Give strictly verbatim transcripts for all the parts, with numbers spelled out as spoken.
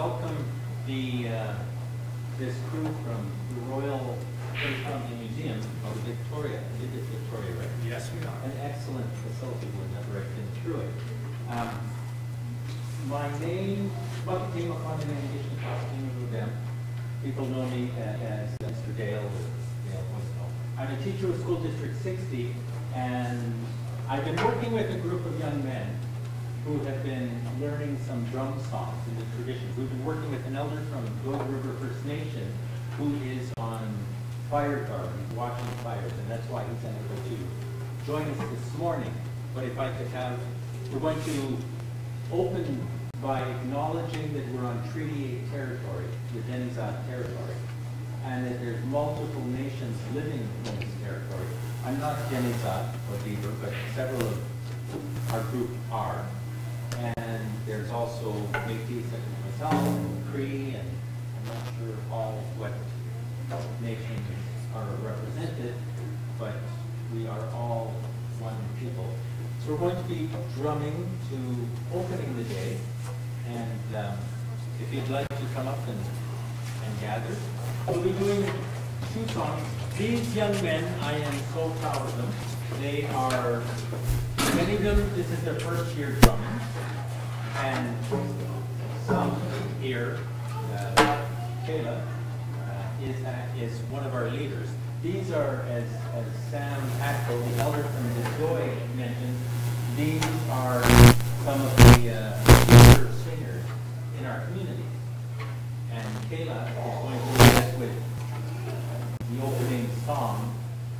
welcome the uh, this crew from the Royal British Columbian Museum of Victoria. It is Victoria, right? Yes, we are. An excellent facility. We've never been through it. Um, my name, what came upon the navigation costume of them. People know me as Mister Dale or Dale Wisno. I'm a teacher with School District sixty, and I've been working with a group of young men who have been learning some drum songs in the traditions. We've been working with an elder from Good River First Nation who is on fire guard. He's watching fires, and that's why he's unable to join us this morning. But if I could have, we're going to open by acknowledging that we're on Treaty eight territory, the Denizat territory, and that there's multiple nations living in this territory. I'm not Denizat or Beaver, but several of our group are. And there's also Métis such as myself, and Cree, and I'm not sure all what nations are represented, but we are all one people. So we're going to be drumming to opening the day, and um, if you'd like to come up and, and gather, we'll be doing two songs. These young men, I am so proud of them. They are, many of them, this is their first year drumming. And some here, uh, Kayla, uh, is, uh, is one of our leaders. These are, as, as Sam Hackle, the elder from the Joy mentioned, these are some of the uh, leader singers in our community. And Kayla is going to lead us with the opening song,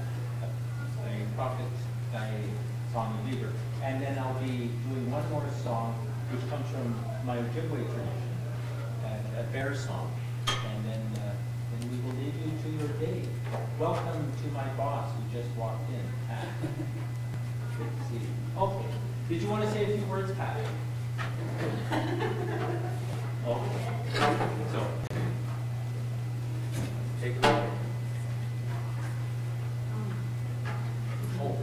a prophet, a song of Lieber. And then I'll be doing one more song which comes from my Ojibwe tradition, a, a bear song, and then, uh, then we will lead you to your day. Welcome to my boss who just walked in, Pat. Good to see you. Okay. Did you want to say a few words, Pat? Okay. So, take it away. Oh.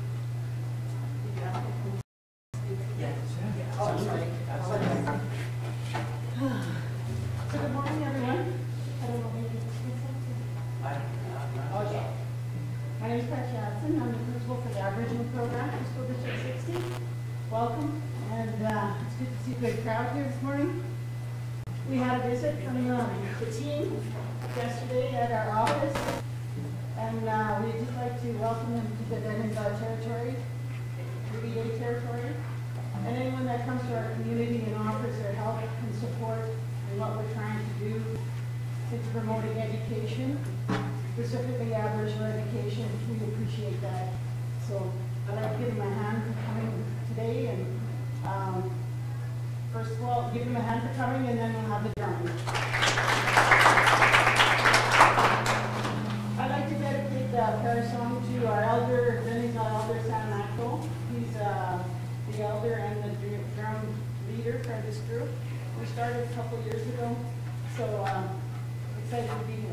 So good morning, everyone. I don't know maybe Okay. My name is Pat Jackson. I'm the principal for the Aboriginal program for School District sixty. Welcome, and uh, it's good to see a good crowd here this morning. We had a visit from uh, the team yesterday at our office, and uh, we'd just like to welcome them to the Denizat territory, Treaty eight territory. And anyone that comes to our community and offers their help and support in what we're trying to do to promoting education, specifically Aboriginal education, we appreciate that. So I'd like to give them a hand for coming today, and um, first of all, give them a hand for coming, and then we'll have the drumming. I'd like to dedicate the prayer song to our elder, Denizat elder Sam Hackle. He's uh, the elder and the drum leader for this group. We started a couple years ago, so um, excited to be here.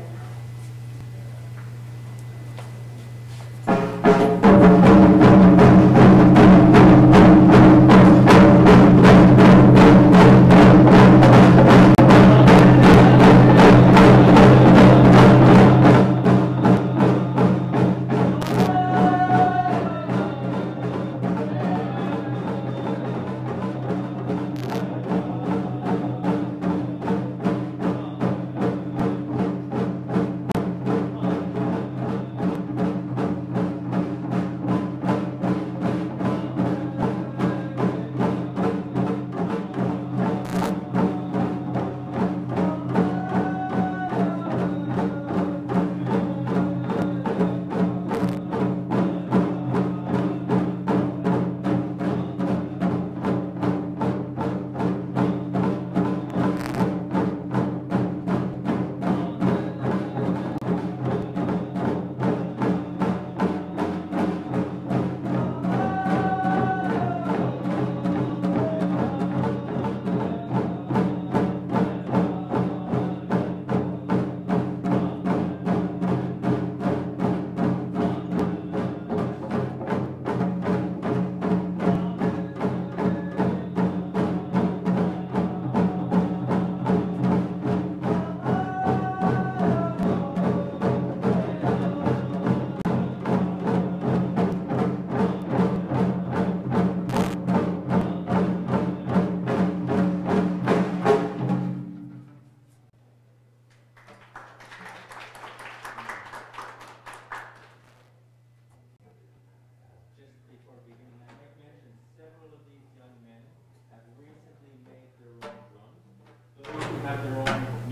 Thank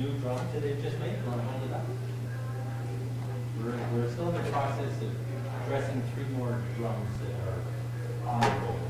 new drum that they've just made. You want to hold it up? We're, we're still in the process of dressing three more drums that are on the board.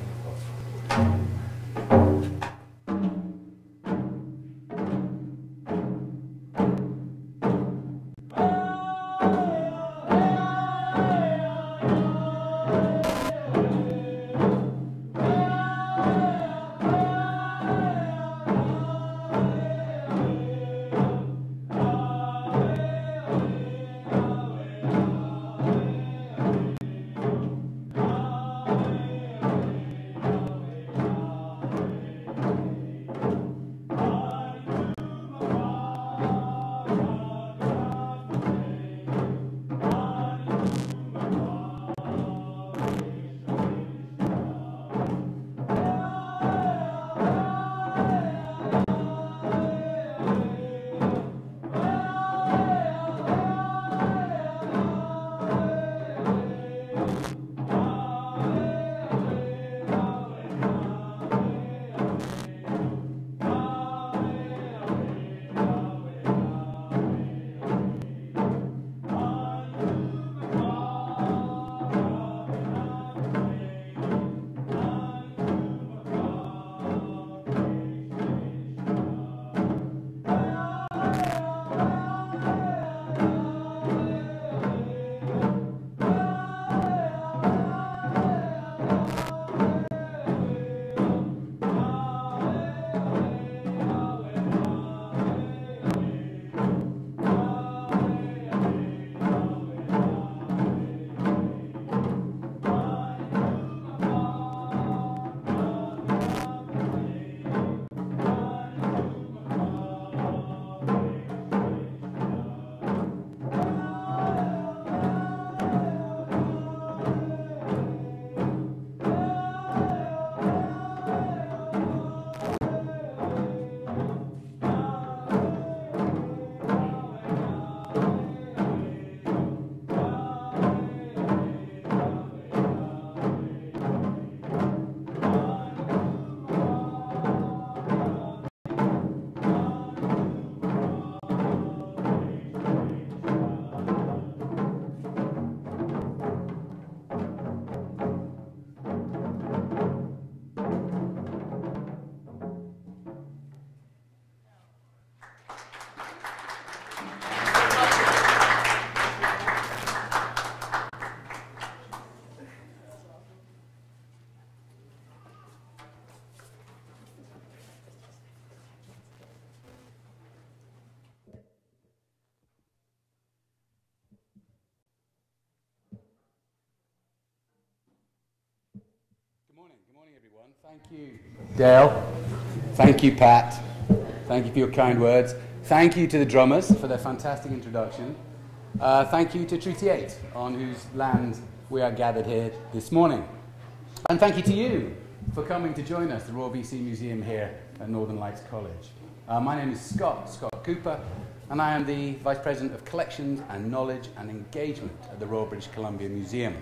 Thank you, Dale. Thank you, Pat. Thank you for your kind words. Thank you to the drummers for their fantastic introduction. Uh, thank you to Treaty eight, on whose land we are gathered here this morning. And thank you to you for coming to join us, the Royal B C Museum here at Northern Lights College. Uh, my name is Scott, Scott Cooper, and I am the Vice President of Collections and Knowledge and Engagement at the Royal British Columbia Museum.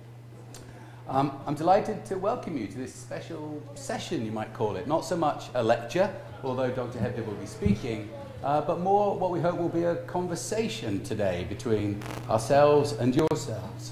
Um, I'm delighted to welcome you to this special session, you might call it. Not so much a lecture, although Doctor Hebda will be speaking, uh, but more what we hope will be a conversation today between ourselves and yourselves.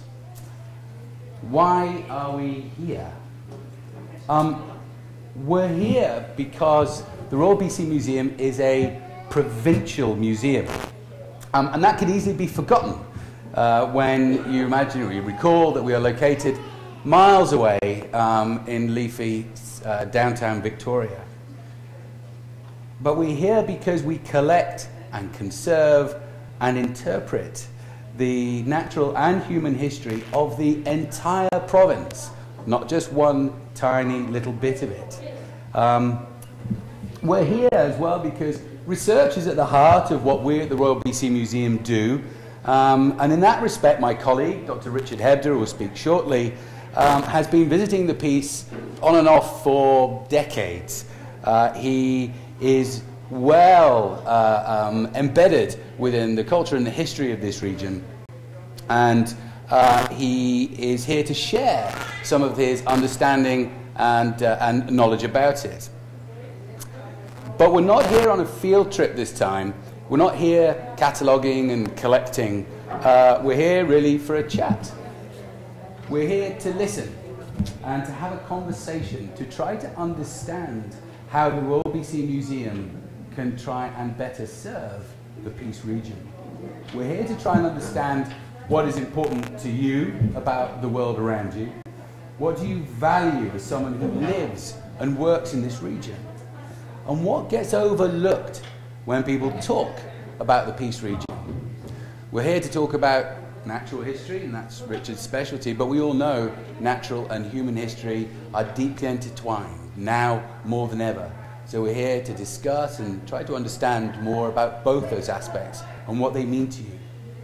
Why are we here? Um, we're here because the Royal B C Museum is a provincial museum, um, and that could easily be forgotten uh, when you imagine or you recall that we are located miles away um, in leafy uh, downtown Victoria. But we're here because we collect and conserve and interpret the natural and human history of the entire province, not just one tiny little bit of it. Um, we're here as well because research is at the heart of what we at the Royal B C Museum do. Um, and in that respect, my colleague, Doctor Richard Hebda, who will speak shortly, Um, has been visiting the piece on and off for decades. Uh, he is well uh, um, embedded within the culture and the history of this region, and uh, he is here to share some of his understanding and, uh, and knowledge about it. But we're not here on a field trip this time. We're not here cataloguing and collecting. Uh, we're here really for a chat. We're here to listen and to have a conversation, to try to understand how the Royal B C Museum can try and better serve the Peace region. We're here to try and understand what is important to you about the world around you. What do you value as someone who lives and works in this region? And what gets overlooked when people talk about the Peace region? We're here to talk about natural history, and that's Richard's specialty, but we all know natural and human history are deeply intertwined, now more than ever. So we're here to discuss and try to understand more about both those aspects and what they mean to you.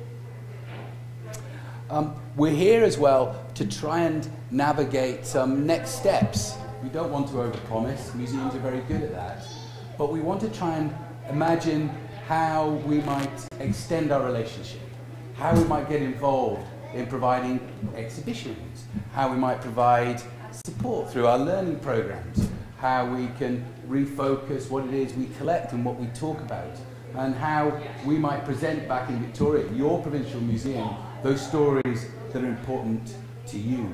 Um, we're here as well to try and navigate some next steps. We don't want to overpromise. Museums are very good at that. But we want to try and imagine how we might extend our relationship, how we might get involved in providing exhibitions, how we might provide support through our learning programs, how we can refocus what it is we collect and what we talk about, and how we might present back in Victoria, your provincial museum, those stories that are important to you.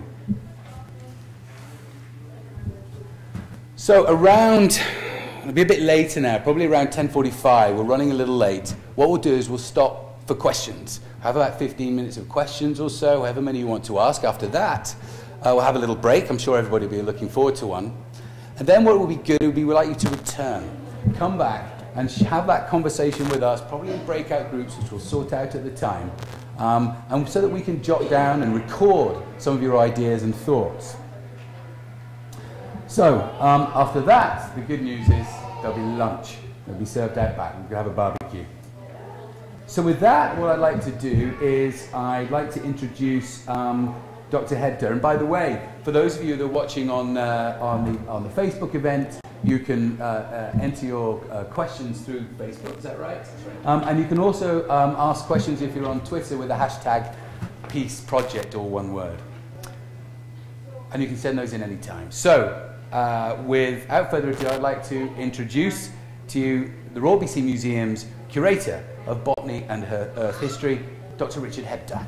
So around, it'll be a bit later now, probably around ten forty-five, we're running a little late. What we'll do is we'll stop for questions. Have about fifteen minutes of questions or so, however many you want to ask. After that, uh, we'll have a little break. I'm sure everybody will be looking forward to one. And then what would be good would be we'd like you to return, come back and have that conversation with us, probably in breakout groups, which we'll sort out at the time, um, and so that we can jot down and record some of your ideas and thoughts. So, um, after that, the good news is there'll be lunch. They'll be served out back. We're going to have a barbecue. So with that, what I'd like to do is I'd like to introduce um, Doctor Hebda. And by the way, for those of you that are watching on, uh, on, the, on the Facebook event, you can uh, uh, enter your uh, questions through Facebook, is that right? Um, and you can also um, ask questions if you're on Twitter with the hashtag Peace Project, all one word. And you can send those in any time. So, uh, without further ado, I'd like to introduce to you the Royal B C Museum's curator of Botany and Earth History, Doctor Richard Hebda.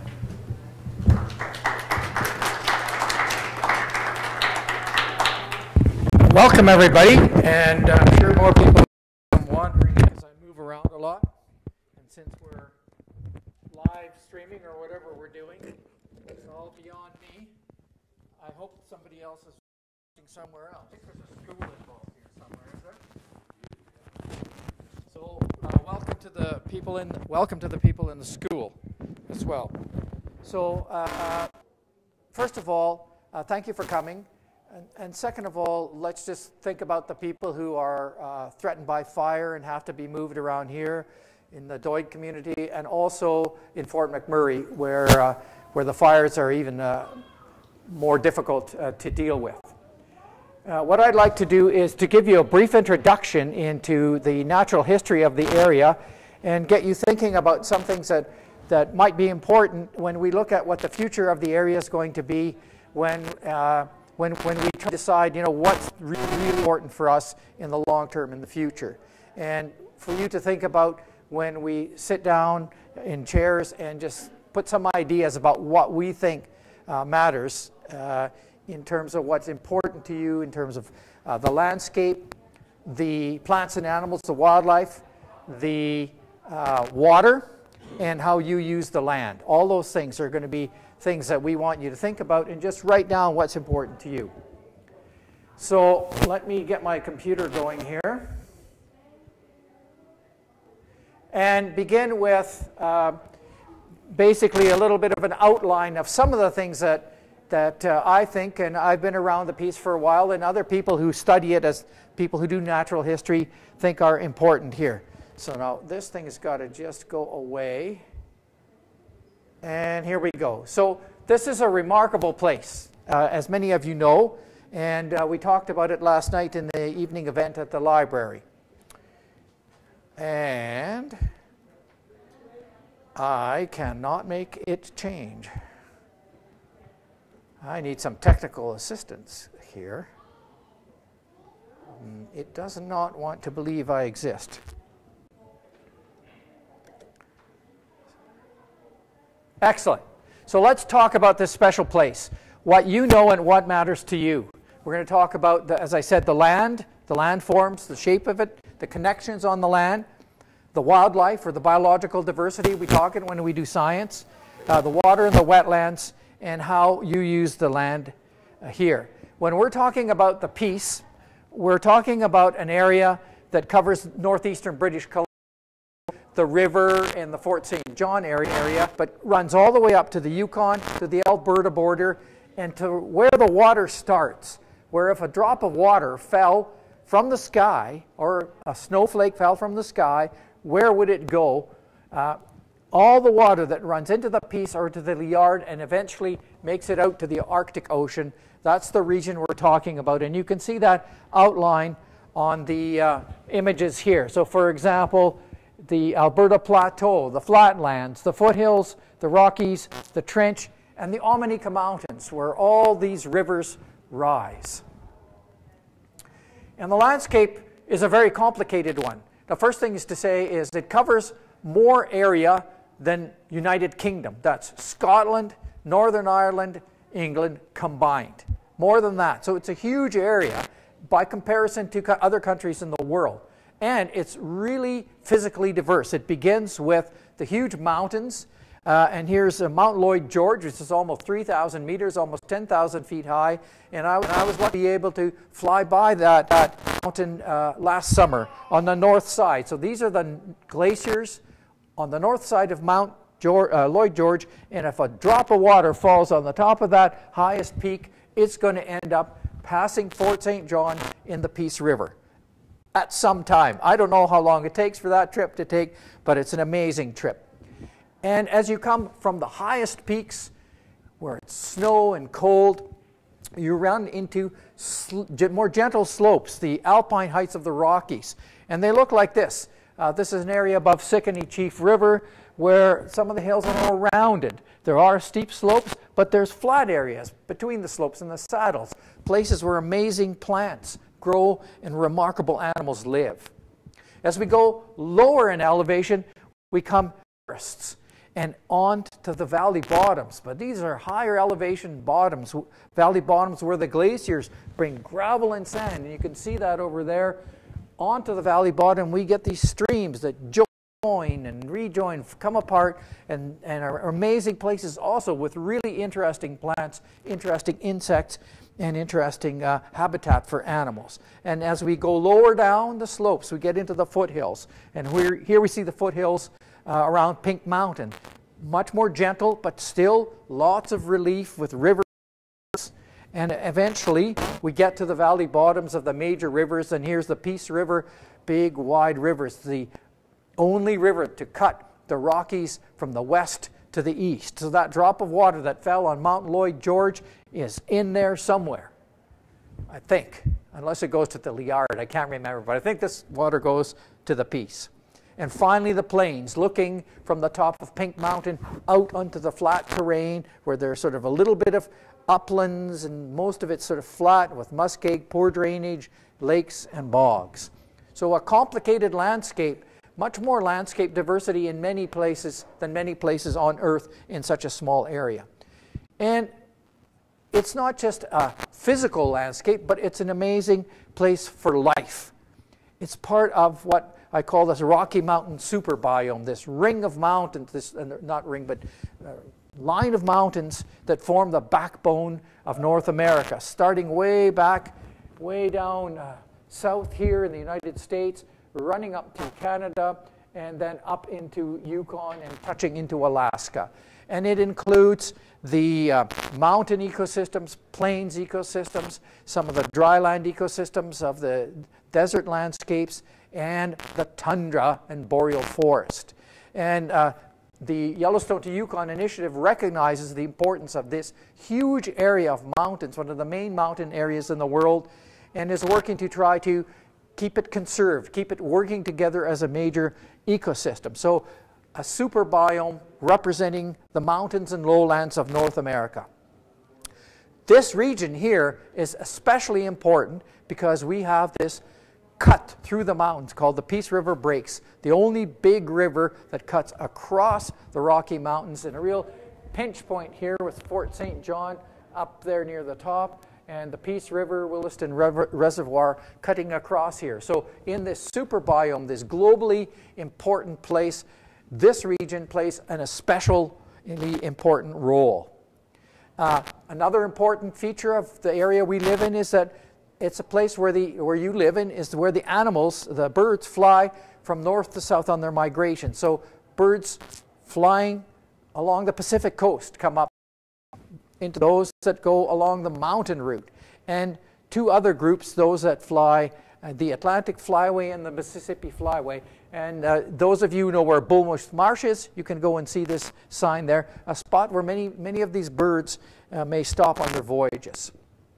Welcome, everybody, and uh, I'm sure more people are wandering as I move around a lot. And since we're live streaming or whatever we're doing, it's all beyond me. I hope somebody else is watching somewhere else. I think there's a school involved here somewhere, is there? So, uh, welcome to the people in welcome to the people in the school as well. So, uh, first of all, uh, thank you for coming. And, and second of all, let's just think about the people who are uh, threatened by fire and have to be moved around here in the Doig community, and also in Fort McMurray, where, uh, where the fires are even uh, more difficult uh, to deal with. Uh, what I'd like to do is to give you a brief introduction into the natural history of the area and get you thinking about some things that, that might be important when we look at what the future of the area is going to be when uh, When, when we try to decide, you know, what's really important for us in the long term, in the future. And for you to think about when we sit down in chairs and just put some ideas about what we think uh, matters uh, in terms of what's important to you, in terms of uh, the landscape, the plants and animals, the wildlife, the uh, water, and how you use the land. All those things are going to be things that we want you to think about, and just write down what's important to you. So let me get my computer going here and begin with uh, basically a little bit of an outline of some of the things that that uh, I think, and I've been around the piece for a while, and other people who study it as people who do natural history think are important here. So now this thing has got to just go away. And here we go. So this is a remarkable place, uh, as many of you know, and uh, we talked about it last night in the evening event at the library. And I cannot make it change. I need some technical assistance here. It does not want to believe I exist. Excellent. So let's talk about this special place, what you know and what matters to you. We're going to talk about, the, as I said, the land, the landforms, the shape of it, the connections on the land, the wildlife or the biological diversity we talk it when we do science, uh, the water and the wetlands, and how you use the land uh, here. When we're talking about the piece, we're talking about an area that covers northeastern British Columbia, the river and the Fort Saint John area, but runs all the way up to the Yukon, to the Alberta border, and to where the water starts, where if a drop of water fell from the sky, or a snowflake fell from the sky, where would it go? Uh, all the water that runs into the Peace or to the Liard and eventually makes it out to the Arctic Ocean, that's the region we're talking about. And you can see that outline on the uh, images here. So for example, the Alberta Plateau, the flatlands, the foothills, the Rockies, the Trench, and the Ominika Mountains, where all these rivers rise. And the landscape is a very complicated one. The first thing is to say is it covers more area than United Kingdom. That's Scotland, Northern Ireland, England combined. More than that. So it's a huge area by comparison to other countries in the world. And it's really physically diverse. It begins with the huge mountains. Uh, and here's uh, Mount Lloyd George, which is almost three thousand meters, almost ten thousand feet high. And I, and I was lucky to be able to fly by that, that mountain uh, last summer on the north side. So these are the glaciers on the north side of Mount George, uh, Lloyd George. And if a drop of water falls on the top of that highest peak, it's going to end up passing Fort Saint John in the Peace River at some time. I don't know how long it takes for that trip to take, but it's an amazing trip. And as you come from the highest peaks, where it's snow and cold, you run into more gentle slopes, the alpine heights of the Rockies. And they look like this. Uh, this is an area above Sicannie Chief River, where some of the hills are more rounded. There are steep slopes, but there's flat areas between the slopes and the saddles, places where amazing plants grow and remarkable animals live. As we go lower in elevation, we come forests and on to the valley bottoms. But these are higher elevation bottoms, valley bottoms where the glaciers bring gravel and sand. And you can see that over there. Onto the valley bottom, we get these streams that join and rejoin, come apart, and, and are amazing places also with really interesting plants, interesting insects, and interesting uh, habitat for animals. And as we go lower down the slopes, we get into the foothills. And we're, here we see the foothills uh, around Pink Mountain. Much more gentle, but still lots of relief with rivers. And eventually, we get to the valley bottoms of the major rivers. And here's the Peace River, big, wide rivers. The only river to cut the Rockies from the west to the east. So that drop of water that fell on Mount Lloyd George is in there somewhere, I think, unless it goes to the Liard. I can't remember, but I think this water goes to the Peace. And finally, the plains, looking from the top of Pink Mountain out onto the flat terrain, where there's sort of a little bit of uplands, and most of it's sort of flat with muskeg, poor drainage, lakes, and bogs. So a complicated landscape, much more landscape diversity in many places than many places on Earth in such a small area. And it's not just a physical landscape, but it's an amazing place for life. It's part of what I call this Rocky Mountain super biome, this ring of mountains, this uh, not ring, but uh, line of mountains that form the backbone of North America, starting way back, way down uh, south here in the United States, running up to Canada, and then up into Yukon and touching into Alaska. And it includes the uh, mountain ecosystems, plains ecosystems, some of the dryland ecosystems of the desert landscapes, and the tundra and boreal forest. And uh, the Yellowstone to Yukon initiative recognizes the importance of this huge area of mountains, one of the main mountain areas in the world, and is working to try to keep it conserved, keep it working together as a major ecosystem. So a super biome representing the mountains and lowlands of North America. This region here is especially important because we have this cut through the mountains called the Peace River Breaks, the only big river that cuts across the Rocky Mountains in a real pinch point here with Fort Saint John up there near the top, and the Peace River, Williston Rev Reservoir cutting across here. So in this super biome, this globally important place, this region plays an especially important role. Uh, another important feature of the area we live in is that it's a place where, the, where you live in is where the animals, the birds, fly from north to south on their migration. So birds flying along the Pacific coast come up into those that go along the mountain route. And two other groups, those that fly uh, the Atlantic Flyway and the Mississippi Flyway. And uh, those of you who know where Bullmarsh Marsh is, you can go and see this sign there, a spot where many, many of these birds uh, may stop on their voyages.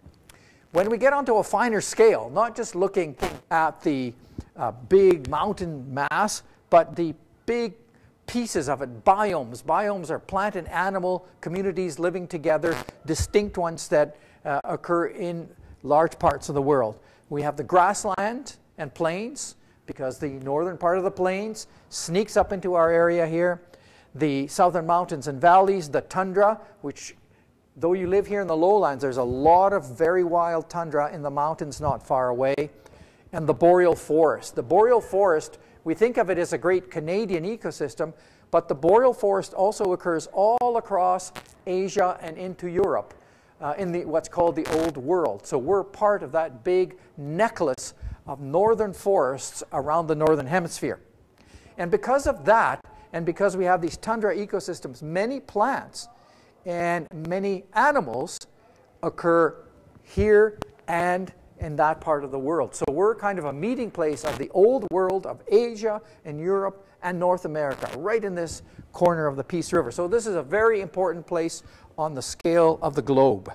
When we get onto a finer scale, not just looking at the uh, big mountain mass, but the big pieces of it, biomes. Biomes are plant and animal communities living together, distinct ones that uh, occur in large parts of the world. We have the grassland and plains, because the northern part of the plains sneaks up into our area here. The southern mountains and valleys, the tundra, which though you live here in the lowlands, there's a lot of very wild tundra in the mountains not far away. And the boreal forest. The boreal forest, we think of it as a great Canadian ecosystem, but the boreal forest also occurs all across Asia and into Europe uh, in the, what's called the Old World. So we're part of that big necklace of northern forests around the northern hemisphere. And because of that, and because we have these tundra ecosystems, many plants and many animals occur here and in that part of the world. So we're kind of a meeting place of the old world of Asia and Europe and North America, right in this corner of the Peace River. So this is a very important place on the scale of the globe.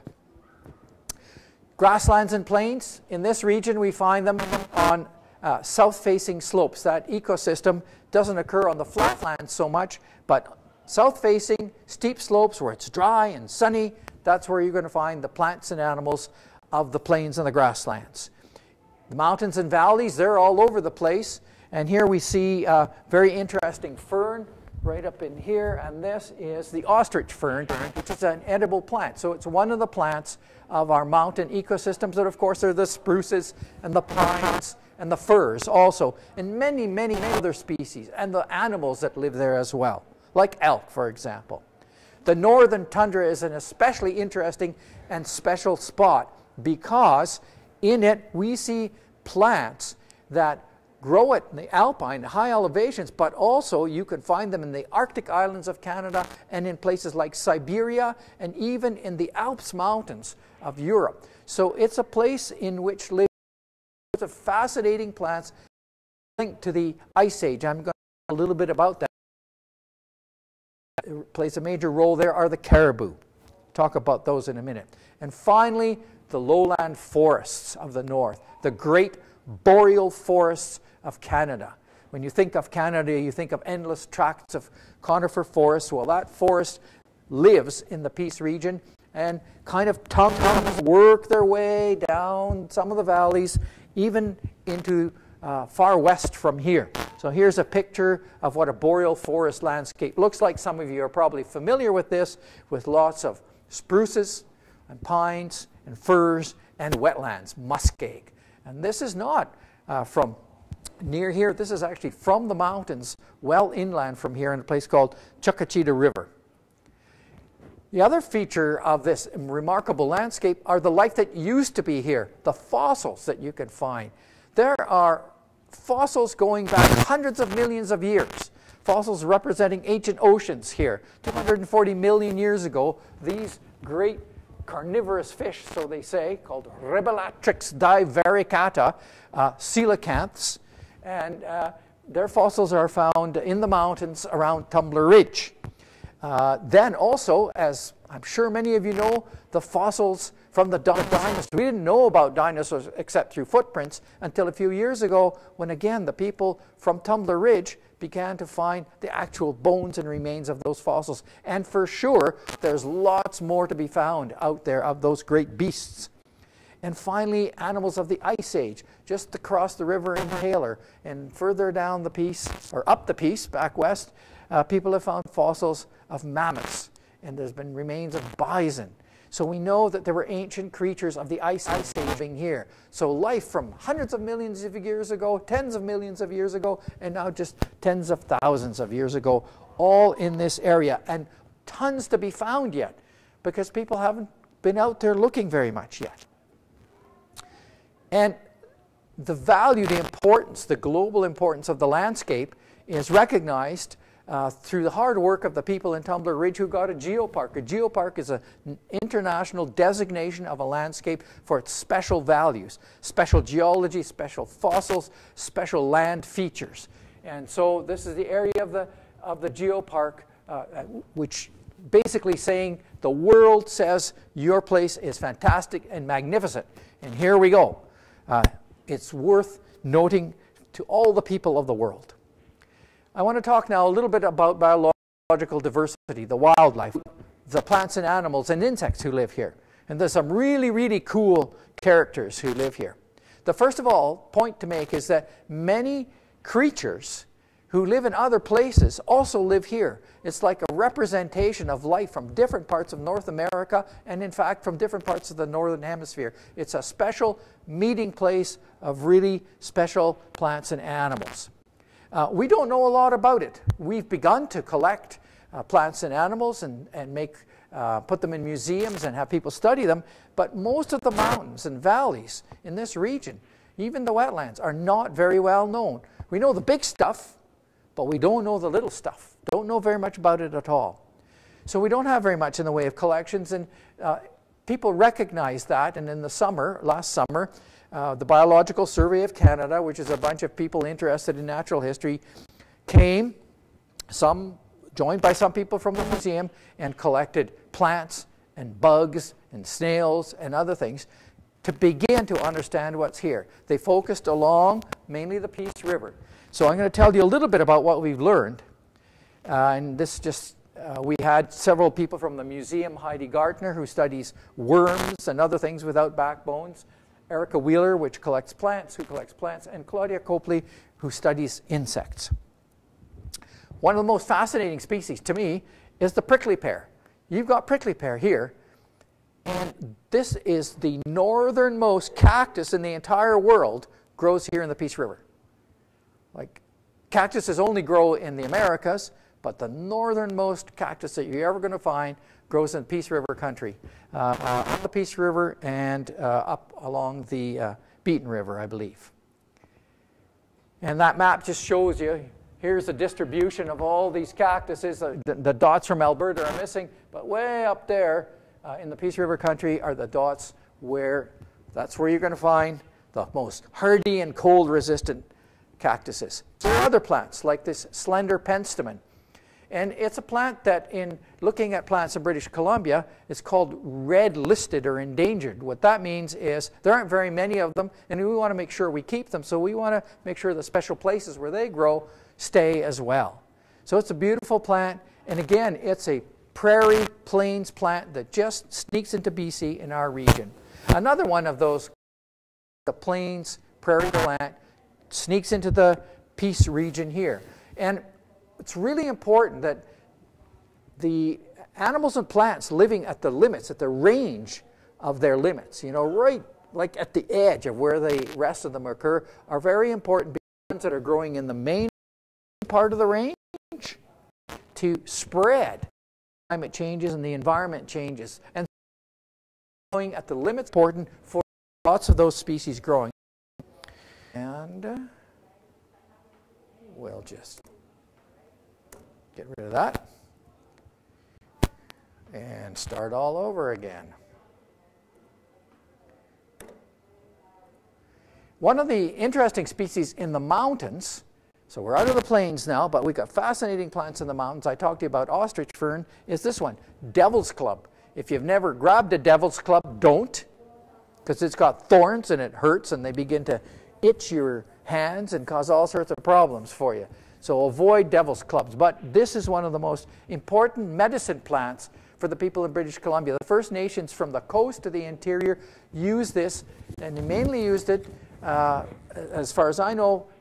Grasslands and plains, in this region we find them on uh, south-facing slopes. That ecosystem doesn't occur on the flatlands so much, but south-facing steep slopes where it's dry and sunny, that's where you're going to find the plants and animals of the plains and the grasslands. The mountains and valleys, they're all over the place. And here we see a very interesting fern right up in here, and this is the ostrich fern, which is an edible plant. So it's one of the plants of our mountain ecosystems, and of course are the spruces and the pines and the firs also, and many, many other species, and the animals that live there as well, like elk, for example. The northern tundra is an especially interesting and special spot because in it we see plants that grow it in the alpine, high elevations, but also you can find them in the Arctic islands of Canada and in places like Siberia and even in the Alps mountains of Europe. So it's a place in which live of fascinating plants linked to the Ice Age. I'm going to talk a little bit about that. It plays a major role there are the caribou. Talk about those in a minute. And finally, the lowland forests of the north, the great boreal forests of Canada. When you think of Canada, you think of endless tracts of conifer forests. Well, that forest lives in the Peace region and kind of tongues work their way down some of the valleys, even into uh, far west from here. So here's a picture of what a boreal forest landscape looks like. Some of you are probably familiar with this, with lots of spruces and pines and firs and wetlands, muskeg. And this is not uh, from near here. This is actually from the mountains, well inland from here in a place called Chuckachita River. The other feature of this remarkable landscape are the life that used to be here, the fossils that you can find. There are fossils going back hundreds of millions of years. Fossils representing ancient oceans here. two hundred forty million years ago, these great carnivorous fish, so they say, called Rebellatrix divaricata, uh, coelacanths, and uh, their fossils are found in the mountains around Tumbler Ridge. Uh, then also, as I'm sure many of you know, the fossils from the dinosaurs. We didn't know about dinosaurs except through footprints until a few years ago when, again, the people from Tumbler Ridge began to find the actual bones and remains of those fossils. And for sure, there's lots more to be found out there of those great beasts. And finally, animals of the Ice Age, just across the river in Taylor and further down the Peace, or up the Peace, back west, uh, people have found fossils of mammoths and there's been remains of bison. So we know that there were ancient creatures of the ice age living here. So life from hundreds of millions of years ago, tens of millions of years ago, and now just tens of thousands of years ago, all in this area. And tons to be found yet, because people haven't been out there looking very much yet. And the value, the importance, the global importance of the landscape is recognized uh, through the hard work of the people in Tumbler Ridge who got a geopark. A geopark is an international designation of a landscape for its special values, special geology, special fossils, special land features. And so this is the area of the, of the geopark, uh, which basically saying the world says your place is fantastic and magnificent. And here we go. Uh, it's worth noting to all the people of the world. I want to talk now a little bit about biological diversity, the wildlife, the plants and animals and insects who live here. And there's some really, really cool characters who live here. The first of all point to make is that many creatures who live in other places also live here. It's like a representation of life from different parts of North America and in fact from different parts of the Northern Hemisphere. It's a special meeting place of really special plants and animals. Uh, we don't know a lot about it. We've begun to collect uh, plants and animals and, and make, uh, put them in museums and have people study them, but most of the mountains and valleys in this region, even the wetlands, are not very well known. We know the big stuff, but we don't know the little stuff. Don't know very much about it at all. So we don't have very much in the way of collections, and uh, people recognize that. And in the summer, last summer, uh, the Biological Survey of Canada, which is a bunch of people interested in natural history, came, some joined by some people from the museum, and collected plants and bugs and snails and other things to begin to understand what's here. They focused along mainly the Peace River. So I'm going to tell you a little bit about what we've learned. Uh, and this just, uh, we had several people from the museum, Heidi Gartner, who studies worms and other things without backbones, Erica Wheeler, which collects plants, who collects plants, and Claudia Copley, who studies insects. One of the most fascinating species to me is the prickly pear. You've got prickly pear here, and this is the northernmost cactus in the entire world, grows here in the Peace River. Like, cactuses only grow in the Americas, but the northernmost cactus that you're ever going to find grows in Peace River country, uh, uh, on the Peace River and uh, up along the uh, Beaton River, I believe. And that map just shows you, here's the distribution of all these cactuses. The, the, the dots from Alberta are missing, but way up there uh, in the Peace River country are the dots where, that's where you're going to find the most hardy and cold-resistant cactuses. There are other plants like this slender penstemon, and it's a plant that, in looking at plants in British Columbia, is called red listed or endangered. What that means is there aren't very many of them, and we want to make sure we keep them, so we want to make sure the special places where they grow stay as well. So it's a beautiful plant, and again, it's a prairie plains plant that just sneaks into B C in our region. Another one of those, the plains prairie plant, sneaks into the Peace region here. And it's really important that the animals and plants living at the limits, at the range of their limits, you know, right like at the edge of where the rest of them occur, are very important. Ones that are growing in the main part of the range to spread. Climate changes and the environment changes. And growing at the limits is important for lots of those species growing. And uh, we'll just get rid of that and start all over again. One of the interesting species in the mountains, so we're out of the plains now, but we've got fascinating plants in the mountains. I talked to you about ostrich fern, is this one, devil's club. If you've never grabbed a devil's club, don't, because it's got thorns and it hurts and they begin to itch your hands and cause all sorts of problems for you. So avoid devil's clubs. But this is one of the most important medicine plants for the people in British Columbia. The First Nations from the coast to the interior use this, and they mainly used it, uh, as far as I know,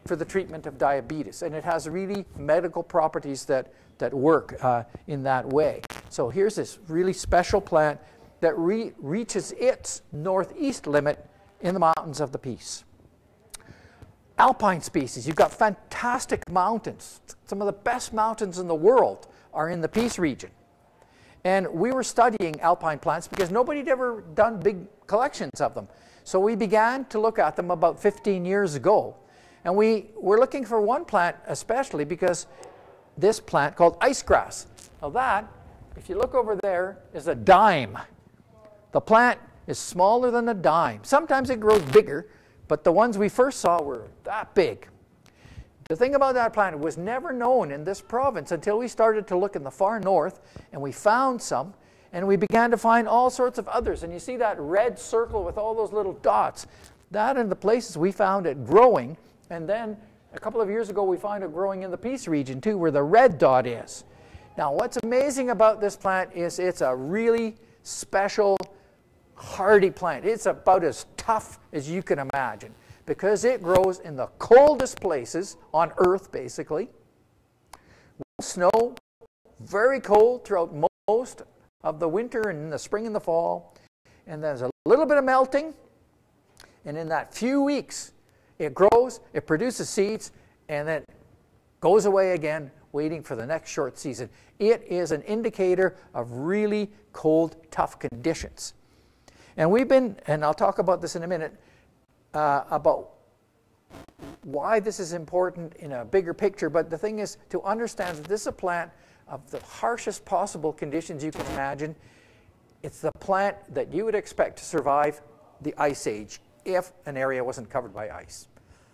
for the treatment of diabetes, and it has really medical properties that, that work uh, in that way. So here's this really special plant that re reaches its northeast limit in the mountains of the Peace. Alpine species, you've got fantastic mountains. Some of the best mountains in the world are in the Peace region. And we were studying alpine plants because nobody had ever done big collections of them. So we began to look at them about fifteen years ago. And we were looking for one plant especially because this plant called ice grass. Now that, if you look over there, is a dime. The plant is smaller than a dime. Sometimes it grows bigger, but the ones we first saw were that big. The thing about that plant, it was never known in this province until we started to look in the far north, and we found some, and we began to find all sorts of others. And you see that red circle with all those little dots. That are the places we found it growing, and then a couple of years ago we found it growing in the Peace region too, where the red dot is. Now what's amazing about this plant is it's a really special, hardy plant. It's about as tough as you can imagine because it grows in the coldest places on Earth, basically. Snow, very cold throughout most of the winter and in the spring and the fall. And there's a little bit of melting. And in that few weeks, it grows, it produces seeds, and then goes away again, waiting for the next short season. It is an indicator of really cold, tough conditions. And we've been, and I'll talk about this in a minute, uh, about why this is important in a bigger picture. But the thing is to understand that this is a plant of the harshest possible conditions you can imagine. It's the plant that you would expect to survive the Ice Age if an area wasn't covered by ice.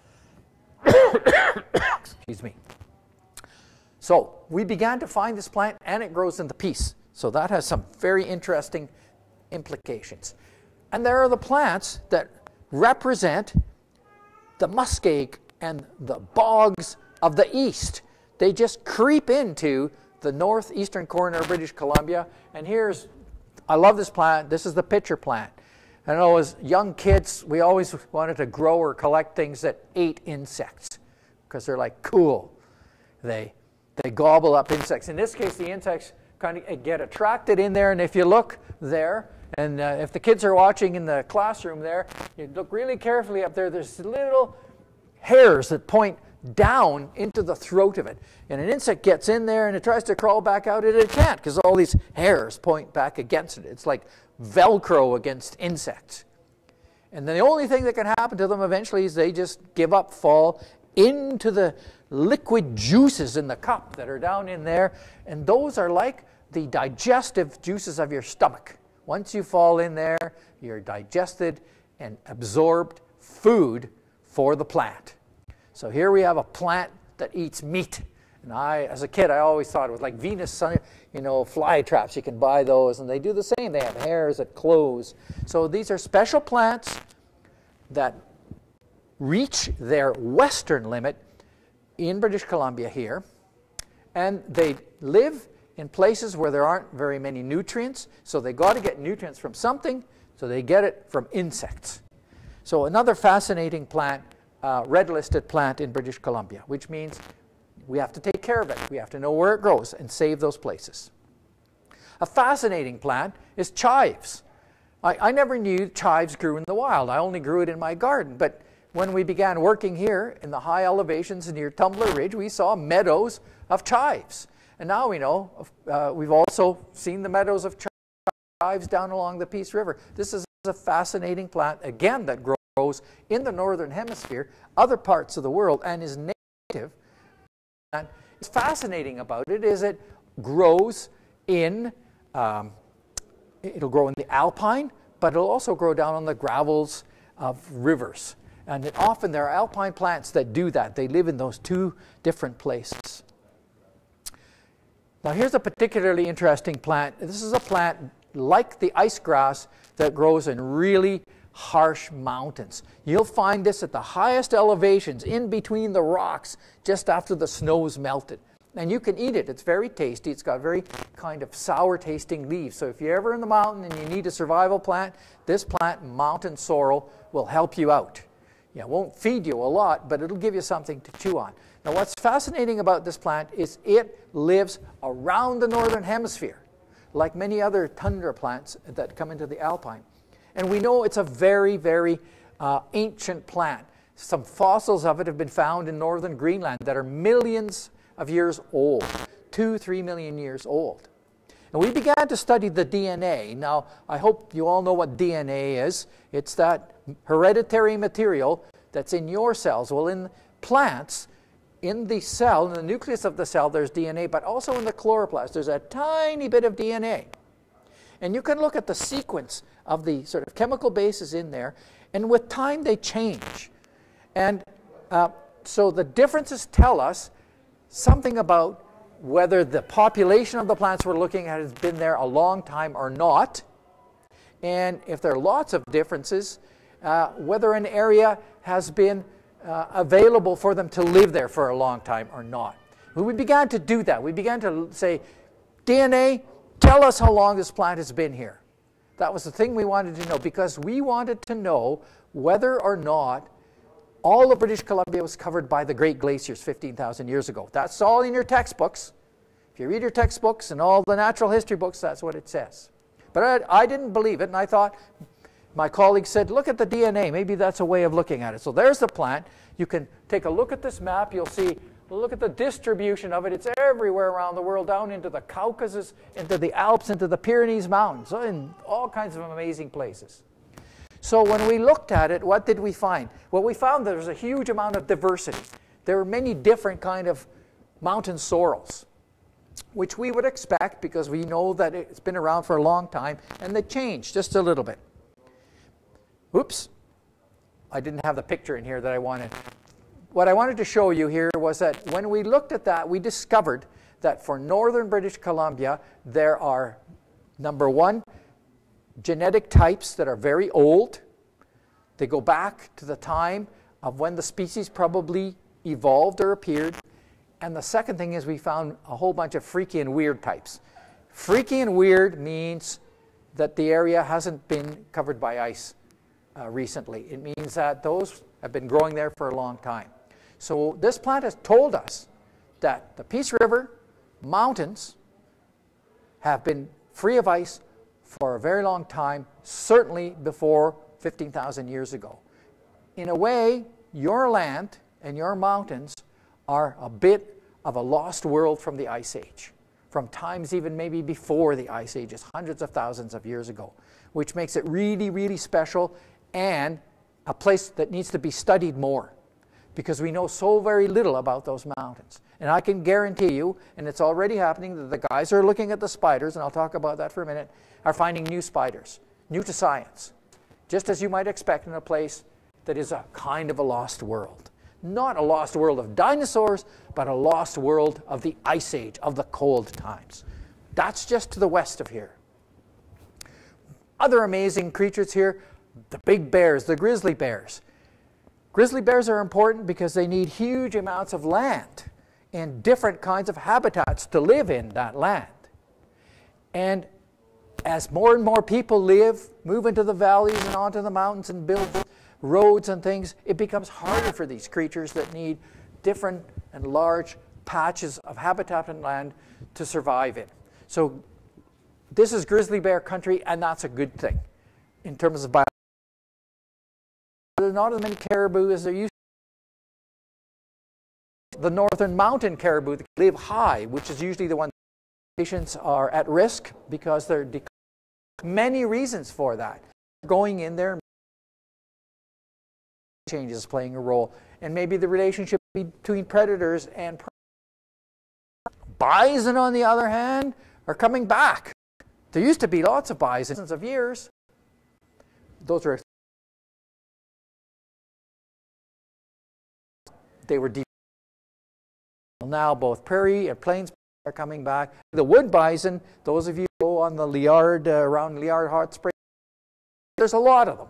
Excuse me. So we began to find this plant, and it grows in the Peace. So that has some very interesting implications. And there are the plants that represent the muskeg and the bogs of the east. They just creep into the northeastern corner of British Columbia. And here's, I love this plant. This is the pitcher plant. I know as young kids, we always wanted to grow or collect things that ate insects because they're like cool. They, they gobble up insects. In this case, the insects kind of get attracted in there. And if you look there, and uh, if the kids are watching in the classroom there, you look really carefully up there, there's little hairs that point down into the throat of it. And an insect gets in there and it tries to crawl back out, and it can't because all these hairs point back against it. It's like Velcro against insects. And then the only thing that can happen to them eventually is they just give up, fall into the liquid juices in the cup that are down in there. And those are like the digestive juices of your stomach. Once you fall in there, you're digested and absorbed food for the plant. So here we have a plant that eats meat. And I, as a kid, I always thought it was like Venus, you know, fly traps. You can buy those, and they do the same. They have hairs that close. So these are special plants that reach their western limit in British Columbia here, and they live in places where there aren't very many nutrients, so they got to get nutrients from something, so they get it from insects. So another fascinating plant, uh, red-listed plant in British Columbia, which means we have to take care of it. We have to know where it grows and save those places. A fascinating plant is chives. I, I never knew chives grew in the wild. I only grew it in my garden, but when we began working here in the high elevations near Tumbler Ridge, we saw meadows of chives. And now we know, uh, we've also seen the meadows of chives down along the Peace River. This is a fascinating plant, again, that grows in the northern hemisphere, other parts of the world, and is native. And what's fascinating about it is it grows in, um, it'll grow in the alpine, but it'll also grow down on the gravels of rivers. And it, often there are alpine plants that do that. They live in those two different places. Now here's a particularly interesting plant. This is a plant like the ice grass that grows in really harsh mountains. You'll find this at the highest elevations in between the rocks just after the snow's melted. And you can eat it. It's very tasty. It's got very kind of sour tasting leaves. So if you're ever in the mountain and you need a survival plant, this plant, mountain sorrel, will help you out. Yeah, it won't feed you a lot, but it'll give you something to chew on. Now, what's fascinating about this plant is it lives around the northern hemisphere, like many other tundra plants that come into the alpine. And we know it's a very, very uh, ancient plant. Some fossils of it have been found in northern Greenland that are millions of years old, two, three million years old. And we began to study the D N A. Now, I hope you all know what D N A is. It's that hereditary material that's in your cells. Well, in plants, in the cell, in the nucleus of the cell, there's D N A, but also in the chloroplast, there's a tiny bit of D N A. And you can look at the sequence of the sort of chemical bases in there, and with time they change. And uh, so the differences tell us something about whether the population of the plants we're looking at has been there a long time or not. And if there are lots of differences, uh, whether an area has been uh, available for them to live there for a long time or not. When we began to do that, we began to say, D N A, tell us how long this plant has been here. That was the thing we wanted to know, because we wanted to know whether or not all of British Columbia was covered by the Great Glaciers fifteen thousand years ago. That's all in your textbooks. If you read your textbooks and all the natural history books, that's what it says. But I, I didn't believe it, and I thought, my colleague said, look at the D N A. Maybe that's a way of looking at it. So there's the plant. You can take a look at this map. You'll see, look at the distribution of it. It's everywhere around the world, down into the Caucasus, into the Alps, into the Pyrenees Mountains, in all kinds of amazing places. So when we looked at it, what did we find? Well, we found there was a huge amount of diversity. There were many different kind of mountain sorrels, which we would expect because we know that it's been around for a long time, and they changed just a little bit. Oops, I didn't have the picture in here that I wanted. What I wanted to show you here was that when we looked at that, we discovered that for northern British Columbia, there are, number one, genetic types that are very old. They go back to the time of when the species probably evolved or appeared. And the second thing is we found a whole bunch of freaky and weird types. Freaky and weird means that the area hasn't been covered by ice uh, recently. It means that those have been growing there for a long time. So this plant has told us that the Peace River mountains have been free of ice for a very long time, certainly before fifteen thousand years ago. In a way, your land and your mountains are a bit of a lost world from the Ice Age, from times even maybe before the Ice Ages, hundreds of thousands of years ago, which makes it really, really special and a place that needs to be studied more, because we know so very little about those mountains. And I can guarantee you, and it's already happening, that the guys who are looking at the spiders, and I'll talk about that for a minute, are finding new spiders, new to science, just as you might expect in a place that is a kind of a lost world. Not a lost world of dinosaurs, but a lost world of the Ice Age, of the cold times. That's just to the west of here. Other amazing creatures here, the big bears, the grizzly bears. Grizzly bears are important because they need huge amounts of land and different kinds of habitats to live in that land. And as more and more people live, move into the valleys and onto the mountains and build roads and things, it becomes harder for these creatures that need different and large patches of habitat and land to survive in. So this is grizzly bear country, and that's a good thing in terms of biodiversity. There are not as many caribou as there used to be. The northern mountain caribou live high, which is usually the one patients are at risk because they're declining. Many reasons for that. Going in there, changes playing a role, and maybe the relationship between predators and predators. Bison, on the other hand, are coming back. There used to be lots of bison of years. Those are they were deep. Now both prairie and plains are coming back. The wood bison, those of you who go on the Liard, uh, around Liard Hot Springs, there's a lot of them.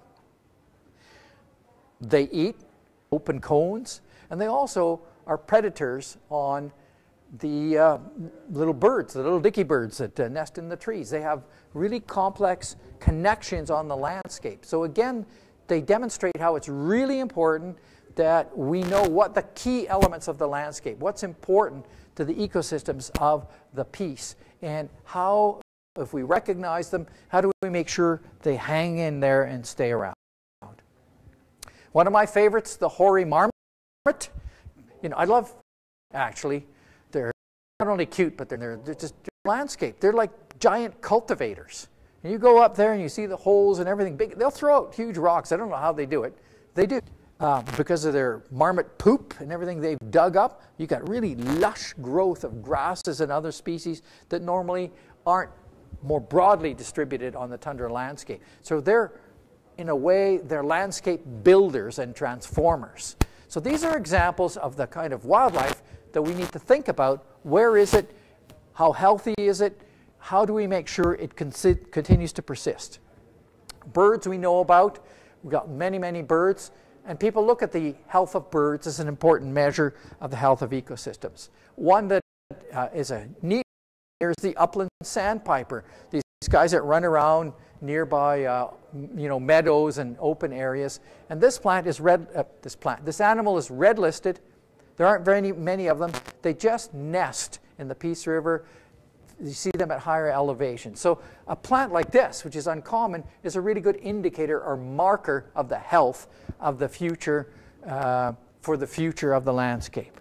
They eat open cones, and they also are predators on the uh, little birds, the little dicky birds that uh, nest in the trees. They have really complex connections on the landscape. So again, they demonstrate how it's really important that we know what the key elements of the landscape, what's important to the ecosystems of the piece, and how, if we recognize them, how do we make sure they hang in there and stay around. One of my favorites, the hoary marmot. You know, I love, actually, they're not only cute, but they're, they're just they're landscape. They're like giant cultivators. And you go up there and you see the holes and everything big. They'll throw out huge rocks. I don't know how they do it. They do. Uh, because of their marmot poop and everything they've dug up, you got really lush growth of grasses and other species that normally aren't more broadly distributed on the tundra landscape. So they're, in a way, they're landscape builders and transformers. So these are examples of the kind of wildlife that we need to think about. Where is it? How healthy is it? How do we make sure it continues to persist? Birds we know about. We've got many, many birds. And people look at the health of birds as an important measure of the health of ecosystems. One that uh, is a neat is the upland sandpiper. These guys that run around nearby uh, you know, meadows and open areas. And this plant is red, uh, this plant, this animal is red listed. There aren't very many of them. They just nest in the Peace River. You see them at higher elevation. So a plant like this, which is uncommon, is a really good indicator or marker of the health of the future, uh, for the future of the landscape.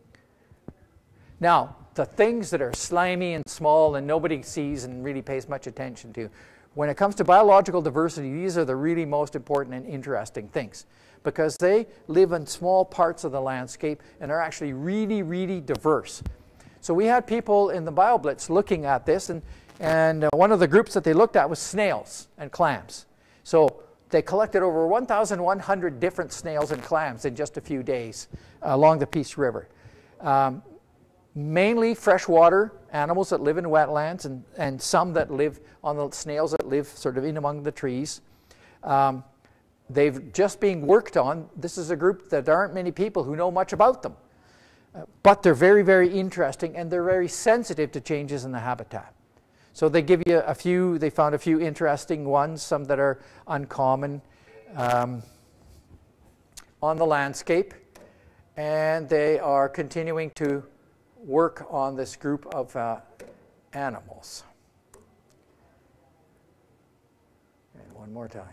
Now, the things that are slimy and small and nobody sees and really pays much attention to, when it comes to biological diversity, these are the really most important and interesting things, because they live in small parts of the landscape and are actually really, really diverse. So we had people in the BioBlitz looking at this, and, and uh, one of the groups that they looked at was snails and clams. So they collected over one thousand one hundred different snails and clams in just a few days uh, along the Peace River. Um, mainly freshwater animals that live in wetlands, and, and some that live on the snails that live sort of in among the trees. Um, they've just being worked on. This is a group that there aren't many people who know much about them. Uh, but they're very, very interesting, and they're very sensitive to changes in the habitat. So they give you a few, they found a few interesting ones, some that are uncommon um, on the landscape. And they are continuing to work on this group of uh, animals. And one more time.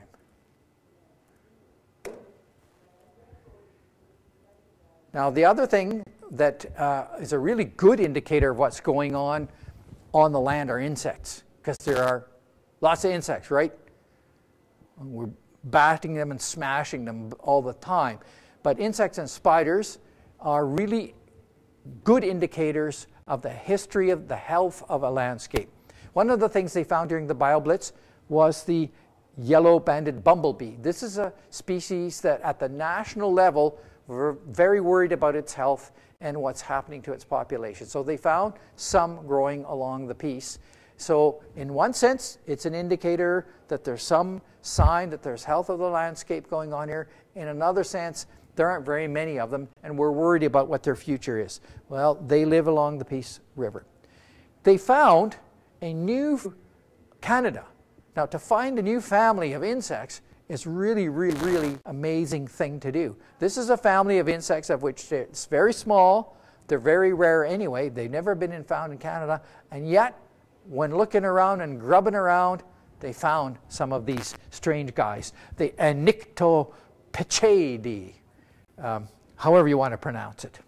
Now, the other thing that uh, is a really good indicator of what's going on on the land are insects, because there are lots of insects, right? We're batting them and smashing them all the time. But insects and spiders are really good indicators of the history of the health of a landscape. One of the things they found during the BioBlitz was the yellow-banded bumblebee. This is a species that at the national level we're very worried about its health and what's happening to its population. So they found some growing along the Peace. So in one sense, it's an indicator that there's some sign that there's health of the landscape going on here. In another sense, there aren't very many of them, and we're worried about what their future is. Well, they live along the Peace River. They found a new Canada. Now, to find a new family of insects is really, really, really amazing thing to do. This is a family of insects of which it's very small. They're very rare anyway. They've never been found in Canada. And yet, when looking around and grubbing around, they found some of these strange guys. The Anictopecheidae, um, however you want to pronounce it.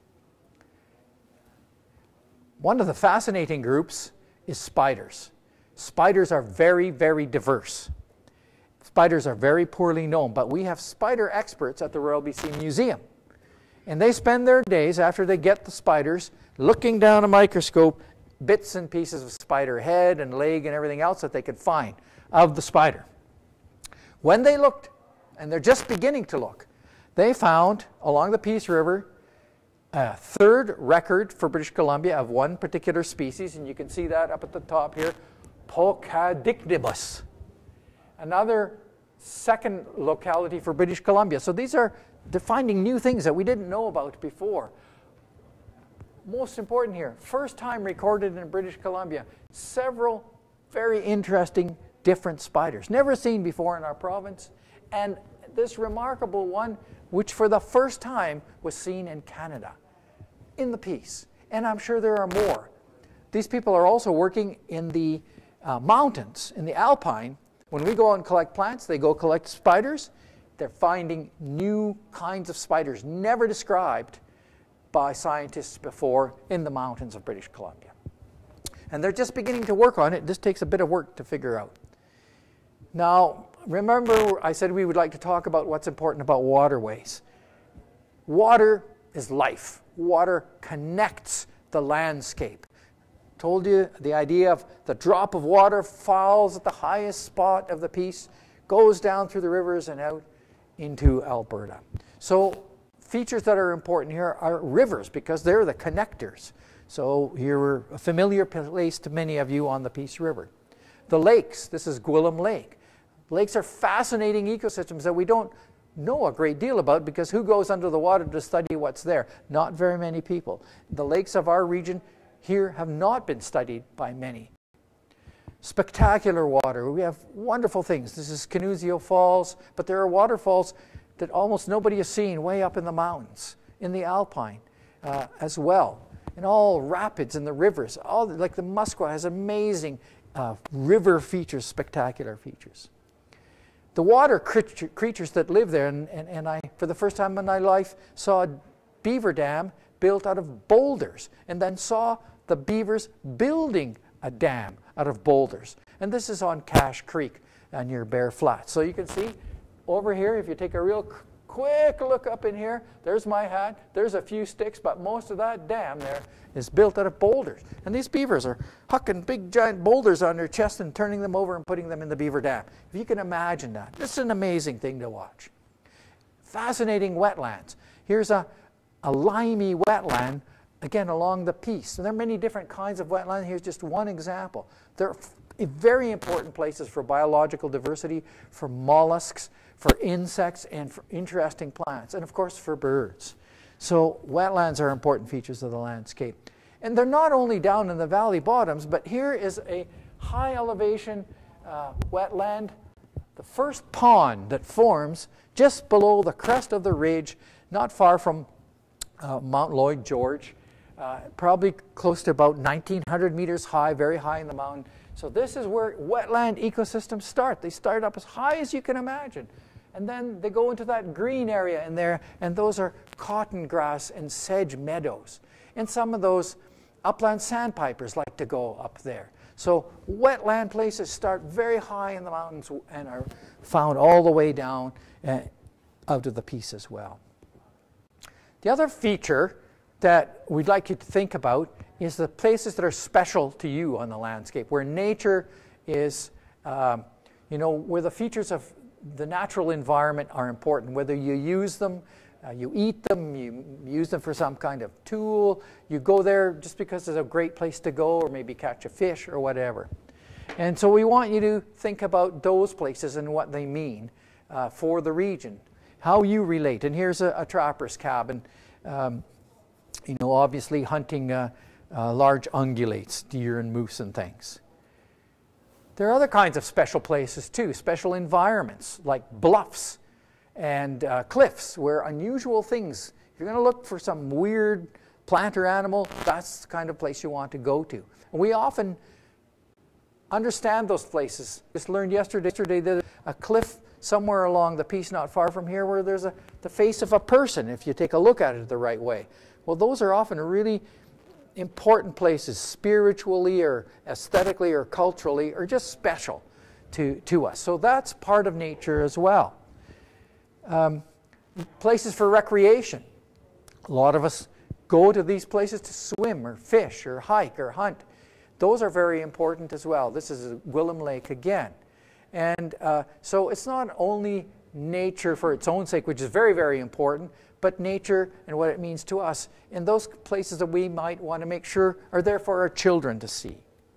One of the fascinating groups is spiders. Spiders are very, very diverse. Spiders are very poorly known, but we have spider experts at the Royal B C Museum. And they spend their days, after they get the spiders, looking down a microscope, bits and pieces of spider head and leg and everything else that they could find of the spider. When they looked, and they're just beginning to look, they found along the Peace River a third record for British Columbia of one particular species, and you can see that up at the top here, Pocadicnibus. Another second locality for British Columbia. So these are, they're finding new things that we didn't know about before. Most important here, first time recorded in British Columbia, several very interesting different spiders. Never seen before in our province. And this remarkable one, which for the first time was seen in Canada, in the piece. And I'm sure there are more. These people are also working in the uh, mountains, in the alpine. When we go out and collect plants, they go collect spiders. They're finding new kinds of spiders never described by scientists before in the mountains of British Columbia. And they're just beginning to work on it. This takes a bit of work to figure out. Now, remember I said we would like to talk about what's important about waterways. Water is life. Water connects the landscape. Told you the idea of the drop of water falls at the highest spot of the piece, goes down through the rivers and out into Alberta. So features that are important here are rivers, because they're the connectors. So here we're a familiar place to many of you on the Peace River. The lakes, this is Gwillem Lake. Lakes are fascinating ecosystems that we don't know a great deal about, because who goes under the water to study what's there? Not very many people. The lakes of our region here have not been studied by many. Spectacular water. We have wonderful things. This is Canuzio Falls, but there are waterfalls that almost nobody has seen way up in the mountains, in the Alpine uh, as well. And all rapids and the rivers, all like the Muskwa has amazing uh, river features, spectacular features. The water creature, creatures that live there, and, and, and I, for the first time in my life, saw a beaver dam built out of boulders, and then saw the beavers building a dam out of boulders. And this is on Cache Creek uh, near Bear Flats. So you can see over here, if you take a real quick look up in here, there's my hat, there's a few sticks, but most of that dam there is built out of boulders. And these beavers are hucking big giant boulders on their chest and turning them over and putting them in the beaver dam. If you can imagine that, this is an amazing thing to watch. Fascinating wetlands. Here's a, a limey wetland, again along the Peace. So there are many different kinds of wetlands. Here's just one example. They're very important places for biological diversity, for mollusks, for insects, and for interesting plants, and of course for birds. So wetlands are important features of the landscape. And they're not only down in the valley bottoms, but here is a high elevation uh, wetland, the first pond that forms just below the crest of the ridge, not far from uh, Mount Lloyd George, uh, probably close to about nineteen hundred meters high, very high in the mountain. So this is where wetland ecosystems start. They start up as high as you can imagine. And then they go into that green area in there, and those are cotton grass and sedge meadows. And some of those upland sandpipers like to go up there. So wetland places start very high in the mountains and are found all the way down uh, out of the Peace as well. The other feature that we'd like you to think about is the places that are special to you on the landscape, where nature is, um, you know, where the features of the natural environment are important, whether you use them, uh, you eat them, you use them for some kind of tool, you go there just because it's a great place to go, or maybe catch a fish or whatever. And so we want you to think about those places and what they mean uh, for the region, how you relate. And here's a, a trapper's cabin, um, you know, obviously hunting uh, uh, large ungulates, deer and moose and things. There are other kinds of special places too, special environments like bluffs and uh, cliffs where unusual things, if you're going to look for some weird plant or animal, that's the kind of place you want to go to. And we often understand those places. Just learned yesterday, yesterday there's a cliff somewhere along the Peace not far from here where there's a, the face of a person if you take a look at it the right way. Well, those are often really important places, spiritually or aesthetically or culturally, or just special to, to us. So that's part of nature as well. Um, places for recreation. A lot of us go to these places to swim or fish or hike or hunt. Those are very important as well. This is Gwillem Lake again. And uh, so it's not only nature for its own sake, which is very, very important, but nature and what it means to us in those places that we might want to make sure are there for our children to see.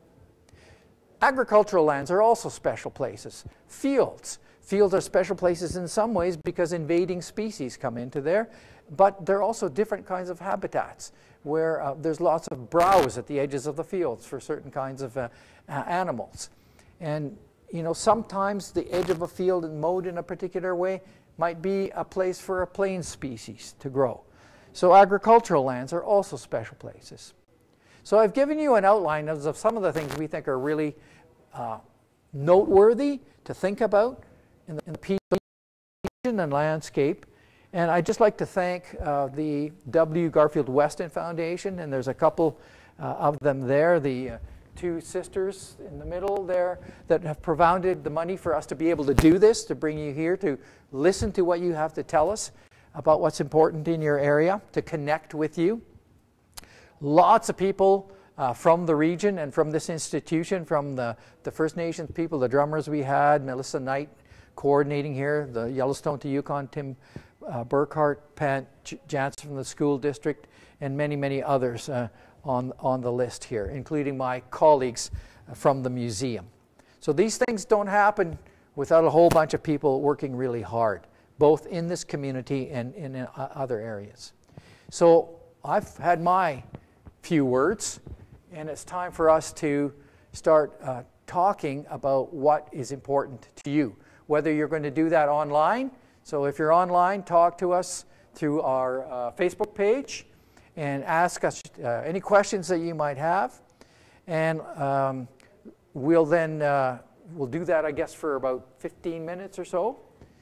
Agricultural lands are also special places. Fields. Fields are special places in some ways because invading species come into there, but there are also different kinds of habitats where uh, there's lots of browse at the edges of the fields for certain kinds of uh, uh, animals. And you know, sometimes the edge of a field is mowed in a particular way might be a place for a plain species to grow. So agricultural lands are also special places. So I've given you an outline of some of the things we think are really uh, noteworthy to think about in the, in the region and landscape. And I'd just like to thank uh, the W. Garfield Weston Foundation, and there's a couple uh, of them there, the uh, two sisters in the middle there that have provided the money for us to be able to do this, to bring you here, to listen to what you have to tell us about what's important in your area, to connect with you. Lots of people uh, from the region and from this institution, from the, the First Nations people, the drummers we had, Melissa Knight coordinating here, the Yellowstone to Yukon, Tim uh, Burkhart, Pat J Jansen from the school district, and many, many others uh, on, on the list here, including my colleagues from the museum. So these things don't happen without a whole bunch of people working really hard, both in this community and in uh, other areas. So I've had my few words, and it's time for us to start uh, talking about what is important to you. Whether you're going to do that online, so if you're online, talk to us through our uh, Facebook page and ask us uh, any questions that you might have. And um, we'll then, uh, we'll do that, I guess, for about fifteen minutes or so.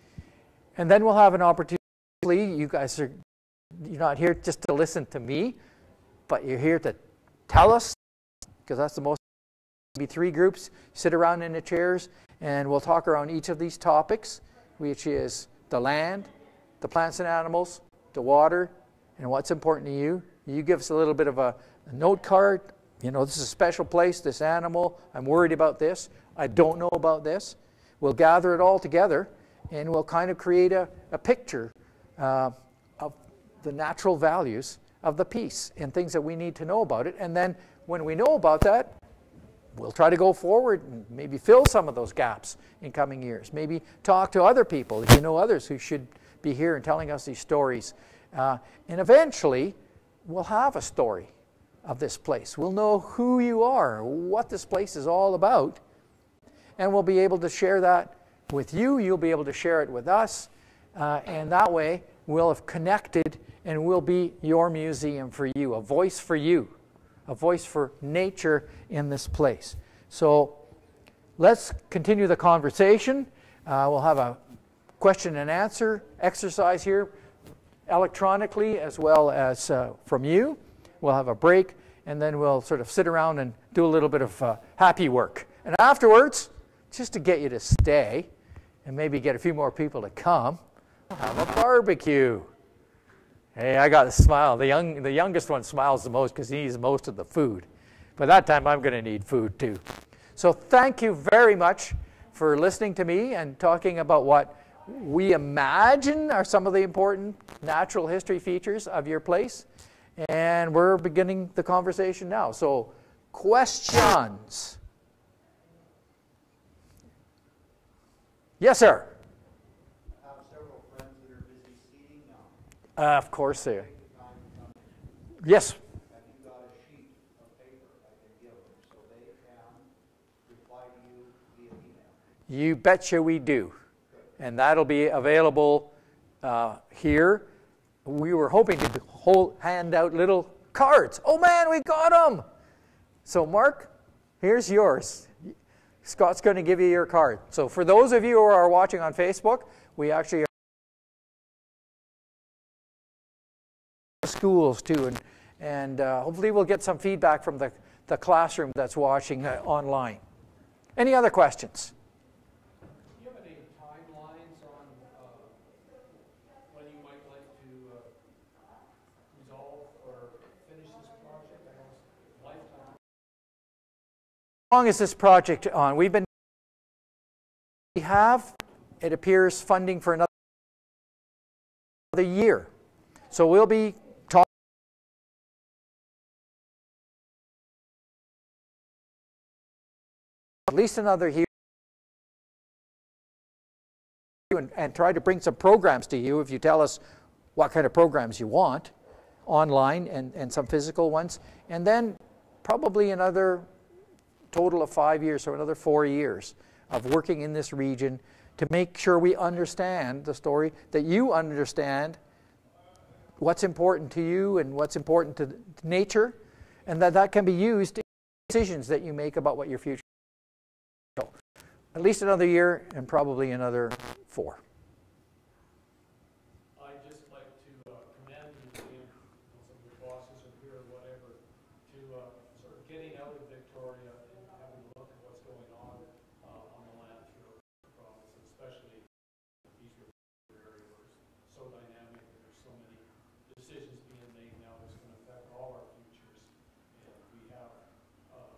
And then we'll have an opportunity. You guys are, you're not here just to listen to me, but you're here to tell us, because that's the most. Be three groups, sit around in the chairs, and we'll talk around each of these topics, which is the land, the plants and animals, the water, and what's important to you. You give us a little bit of a, a note card. You know, this is a special place, this animal, I'm worried about this, I don't know about this. We'll gather it all together, and we'll kind of create a, a picture uh, of the natural values of the piece and things that we need to know about it. And then when we know about that, we'll try to go forward and maybe fill some of those gaps in coming years. Maybe talk to other people, if you know others who should be here and telling us these stories. Uh, and eventually, we'll have a story of this place. We'll know who you are, what this place is all about, and we'll be able to share that with you. You'll be able to share it with us, uh, and that way we'll have connected and we'll be your museum for you, a voice for you. A voice for nature in this place. So let's continue the conversation. Uh, we'll have a question and answer exercise here electronically as well as uh, from you. We'll have a break, and then we'll sort of sit around and do a little bit of uh, happy work. And afterwards, just to get you to stay and maybe get a few more people to come, we'll have a barbecue. Hey, I got a smile. The, young, the youngest one smiles the most because he needs most of the food. But that time I'm going to need food too. So thank you very much for listening to me and talking about what we imagine are some of the important natural history features of your place. And we're beginning the conversation now. So questions? Yes, sir. Uh, of course they are. Yes. Have you got a sheet of paper I can give them so they can reply to you via email? You betcha we do. And that'll be available uh, here. We were hoping to hold, hand out little cards. Oh man, we got them! So Mark, here's yours. Scott's going to give you your card. So for those of you who are watching on Facebook, we actually are schools too, and, and uh, hopefully we'll get some feedback from the, the classroom that's watching uh, online. Any other questions? Do you have any timelines on uh, when you might like to uh, resolve or finish this project? I know it's lifetime. How long is this project on? We've been, we have, it appears, funding for another year. So we'll be at least another year, and, and try to bring some programs to you if you tell us what kind of programs you want, online and, and some physical ones, and then probably another total of five years, so another four years of working in this region to make sure we understand the story, that you understand what's important to you and what's important to, to nature, and that that can be used in decisions that you make about what your future is. So, at least another year and probably another four. I'd just like to uh, commend the museum, and some of your bosses are here or whatever, to uh, sort of getting out of Victoria and having a look at what's going on uh, on the land throughout the province, especially these river area where it's so dynamic and there's so many decisions being made now that's going to affect all our futures. And we have uh,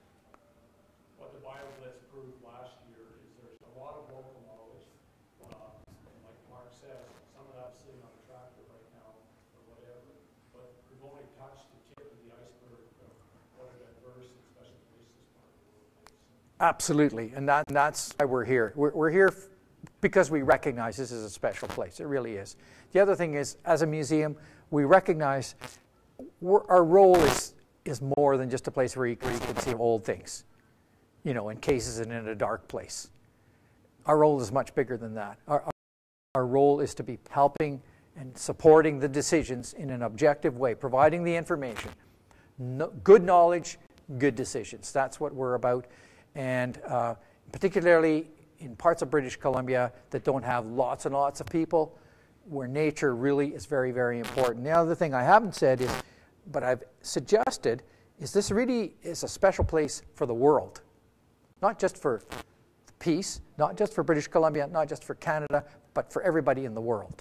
what the BioBlitz proved last year is there's a lot of local knowledge. Uh, and like Mark says, some of that's sitting on a tractor right now or whatever. But we've only touched the tip of the iceberg of what a diverse and special place this part of the world is. Absolutely, and that, that's why we're here. We're, we're here f- because we recognize this is a special place. It really is. The other thing is, as a museum, we recognize we're, our role is, is more than just a place where you, where you can see old things, you know, in cases and in a dark place. Our role is much bigger than that. Our, our, our role is to be helping and supporting the decisions in an objective way, providing the information. No, good knowledge, good decisions. That's what we're about. And uh, particularly in parts of British Columbia that don't have lots and lots of people, where nature really is very, very important. The other thing I haven't said is, but I've suggested, is this really is a special place for the world. Not just for peace, not just for British Columbia, not just for Canada, but for everybody in the world.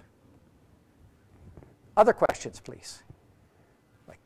Other questions, please. Like,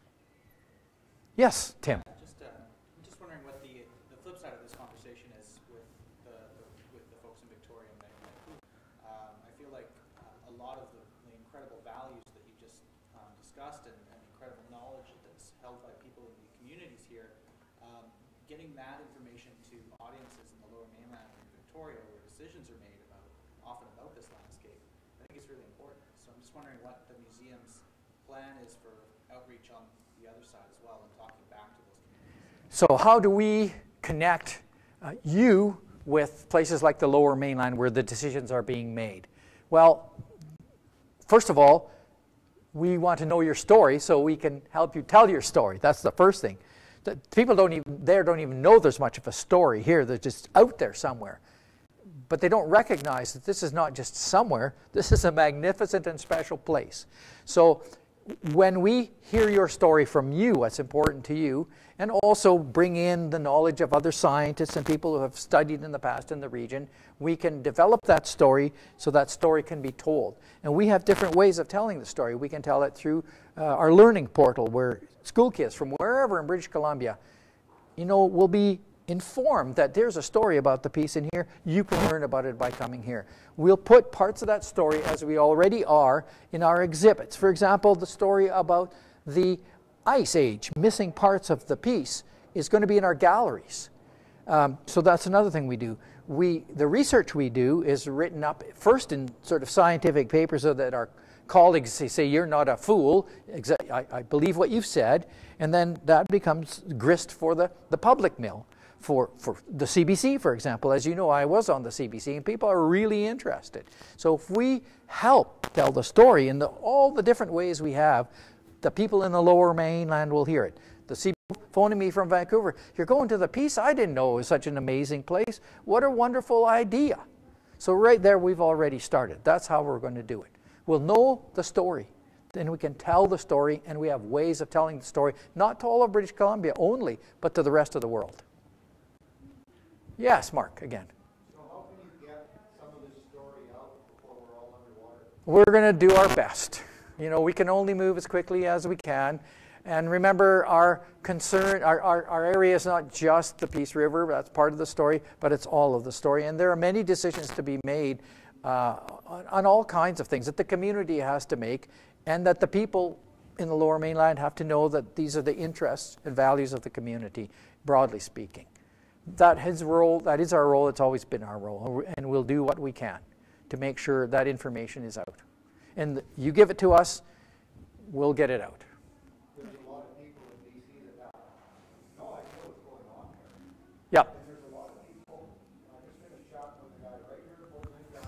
yes, Tim. Just, uh, I'm just wondering what the the flip side of this conversation is with the, the with the folks in Victoria and Vancouver. Um, I feel like uh, a lot of the, the incredible values that you just um, discussed and, and incredible knowledge that's held by people in the communities here, um, getting that information to audiences in the Lower Mainland and Victoria, where decisions are made about often about this landscape, I think it's really important. So I'm just wondering what the museum's plan is for outreach on the other side as well and talking back to those communities. So how do we connect uh, you with places like the Lower Mainland where the decisions are being made? Well, first of all, we want to know your story so we can help you tell your story. That's the first thing. The people don't even there don't even know there's much of a story here. They're just out there somewhere. But they don't recognize that this is not just somewhere. This is a magnificent and special place. So when we hear your story from you, what's important to you, and also bring in the knowledge of other scientists and people who have studied in the past in the region, we can develop that story so that story can be told. And we have different ways of telling the story. We can tell it through uh, our learning portal, where school kids from wherever in British Columbia, you know, will be informed that there's a story about the piece in here. You can learn about it by coming here. We'll put parts of that story, as we already are, in our exhibits. For example, the story about the Ice Age, missing parts of the piece, is going to be in our galleries. Um, so that's another thing we do. We, the research we do is written up first in sort of scientific papers so that our colleagues say, say you're not a fool, I, I believe what you've said, and then that becomes grist for the, the public mill. For, for the C B C, for example. As you know, I was on the C B C, and people are really interested. So if we help tell the story in the, all the different ways we have, the people in the Lower Mainland will hear it. The C B C phoning me from Vancouver, you're going to the piece? I didn't know it was such an amazing place. What a wonderful idea. So right there, we've already started. That's how we're going to do it. We'll know the story. Then we can tell the story, and we have ways of telling the story, not to all of British Columbia only, but to the rest of the world. Yes, Mark, again. So how can you get some of this story out before we're all underwater? We're going to do our best. You know, we can only move as quickly as we can. And remember, our concern, our, our, our area is not just the Peace River. That's part of the story, but it's all of the story. And there are many decisions to be made uh, on, on all kinds of things that the community has to make, and that the people in the Lower Mainland have to know that these are the interests and values of the community, broadly speaking. That his role, that is our role, it's always been our role, and we'll do what we can to make sure that information is out. And you give it to us, we'll get it out. There's a lot of people in B C that have no idea what's going on there. Yeah. And there's a lot of people, I just finished chatting with a guy right here in Boulder,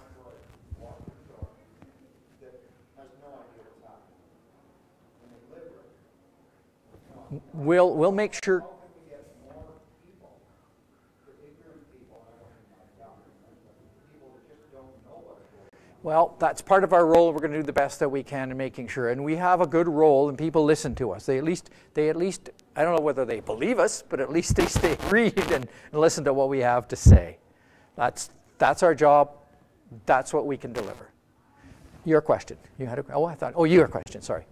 we'll, we'll make sure. How can we get more people, the ignorant people, I don't think my government, but people that just don't know what's going on? Well, that's part of our role. We're going to do the best that we can in making sure. And we have a good role, and people listen to us. They at least, they at least, I don't know whether they believe us, but at least they stay read and, and listen to what we have to say. That's, that's our job. That's what we can deliver. Your question. You had a, oh, I thought, oh, your question, sorry.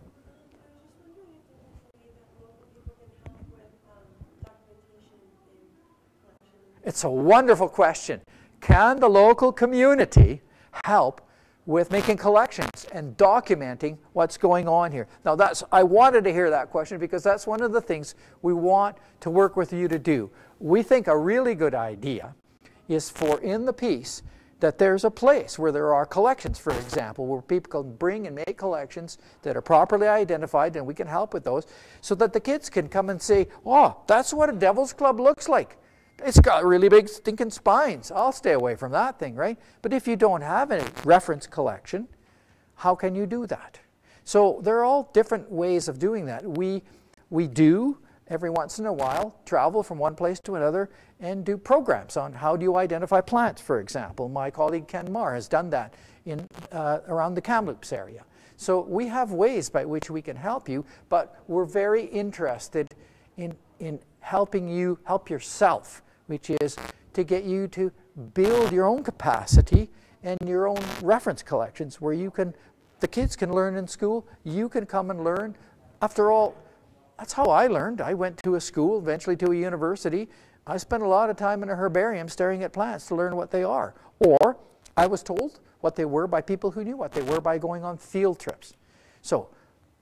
It's a wonderful question. Can the local community help with making collections and documenting what's going on here? Now, that's, I wanted to hear that question because that's one of the things we want to work with you to do. We think a really good idea is for in the piece that there's a place where there are collections, for example, where people can bring and make collections that are properly identified, and we can help with those, so that the kids can come and say, oh, that's what a Devil's Club looks like. It's got really big stinking spines. I'll stay away from that thing, right? But if you don't have a reference collection, how can you do that? So there are all different ways of doing that. We, we do, every once in a while, travel from one place to another and do programs on how do you identify plants, for example. My colleague Ken Marr has done that in, uh, around the Kamloops area. So we have ways by which we can help you, but we're very interested in, in helping you help yourself, which is to get you to build your own capacity and your own reference collections where you can, the kids can learn in school, you can come and learn. After all, that's how I learned. I went to a school, eventually to a university. I spent a lot of time in a herbarium staring at plants to learn what they are. Or I was told what they were by people who knew what they were by going on field trips. So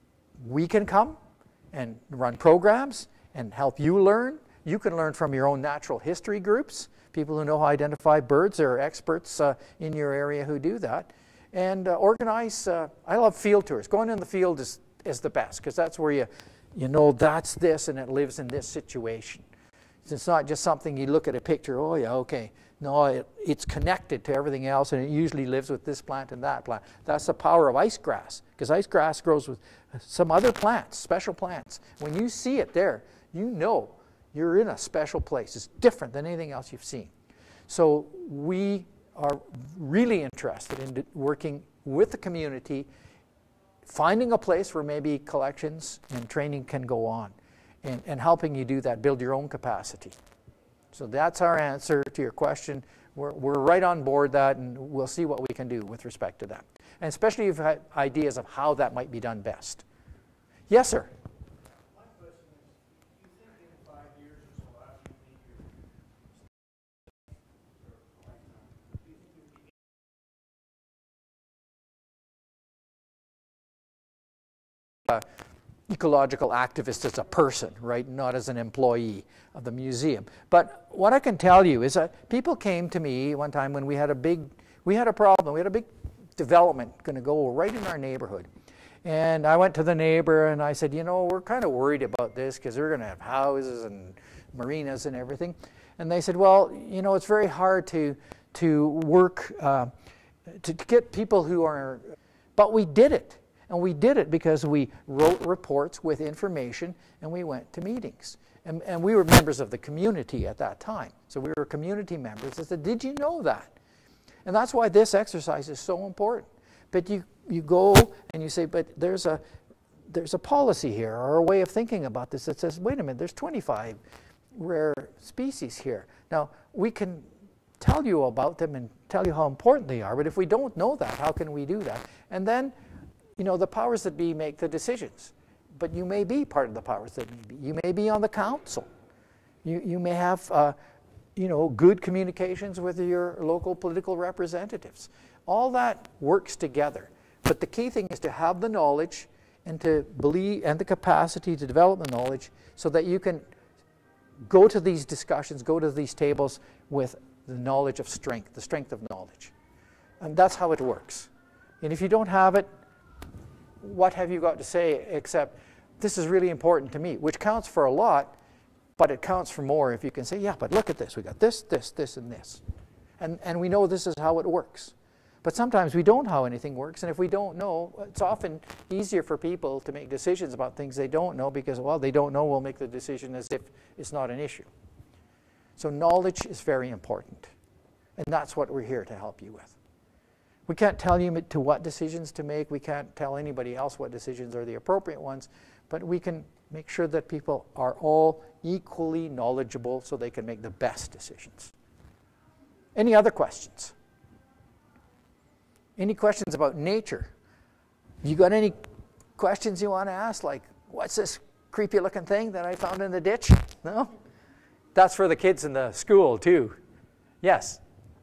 we can come and run programs and help you learn. You can learn from your own natural history groups, people who know how to identify birds. There are experts uh, in your area who do that. And uh, organize, uh, I love field tours. Going in the field is, is the best, because that's where you, you know that's this and it lives in this situation. It's not just something you look at a picture, oh yeah, okay. No, it, it's connected to everything else, and it usually lives with this plant and that plant. That's the power of ice grass, because ice grass grows with some other plants, special plants. When you see it there, you know you're in a special place. It's different than anything else you've seen. So we are really interested in working with the community, finding a place where maybe collections and training can go on, and, and helping you do that, build your own capacity. So that's our answer to your question. We're, we're right on board that, and we'll see what we can do with respect to that. And especially if you have ideas of how that might be done best. Yes, sir? My question is, do you think in five years or so after you meet your lifetime, do you think you'll be Uh, ecological activist as a person, right, not as an employee of the museum. But what I can tell you is that people came to me one time when we had a big, we had a problem, we had a big development going to go right in our neighborhood. And I went to the neighbor and I said, you know, we're kind of worried about this because we're going to have houses and marinas and everything. And they said, well, you know, it's very hard to, to work, uh, to, to get people who are, but we did it. And we did it because we wrote reports with information and we went to meetings. And, and we were members of the community at that time. So we were community members. I said, did you know that? And that's why this exercise is so important. But you, you go and you say, but there's a, there's a policy here or a way of thinking about this that says, wait a minute, there's twenty-five rare species here. Now, we can tell you about them and tell you how important they are, but if we don't know that, how can we do that? And then, you know, the powers that be make the decisions. But you may be part of the powers that be. You may be on the council. You, you may have, uh, you know, good communications with your local political representatives. All that works together. But the key thing is to have the knowledge and to believe and the capacity to develop the knowledge so that you can go to these discussions, go to these tables with the knowledge of strength, the strength of knowledge. And that's how it works. And if you don't have it, what have you got to say except this is really important to me, which counts for a lot, but it counts for more if you can say, yeah, but look at this. We got this, this, this, and this. And, and we know this is how it works. But sometimes we don't know how anything works, and if we don't know, it's often easier for people to make decisions about things they don't know because, well, they don't know, we'll make the decision as if it's not an issue. So knowledge is very important, and that's what we're here to help you with. We can't tell you to what decisions to make. We can't tell anybody else what decisions are the appropriate ones, but we can make sure that people are all equally knowledgeable so they can make the best decisions. Any other questions? Any questions about nature? You got any questions you want to ask? Like, what's this creepy looking thing that I found in the ditch? No? That's for the kids in the school too. Yes?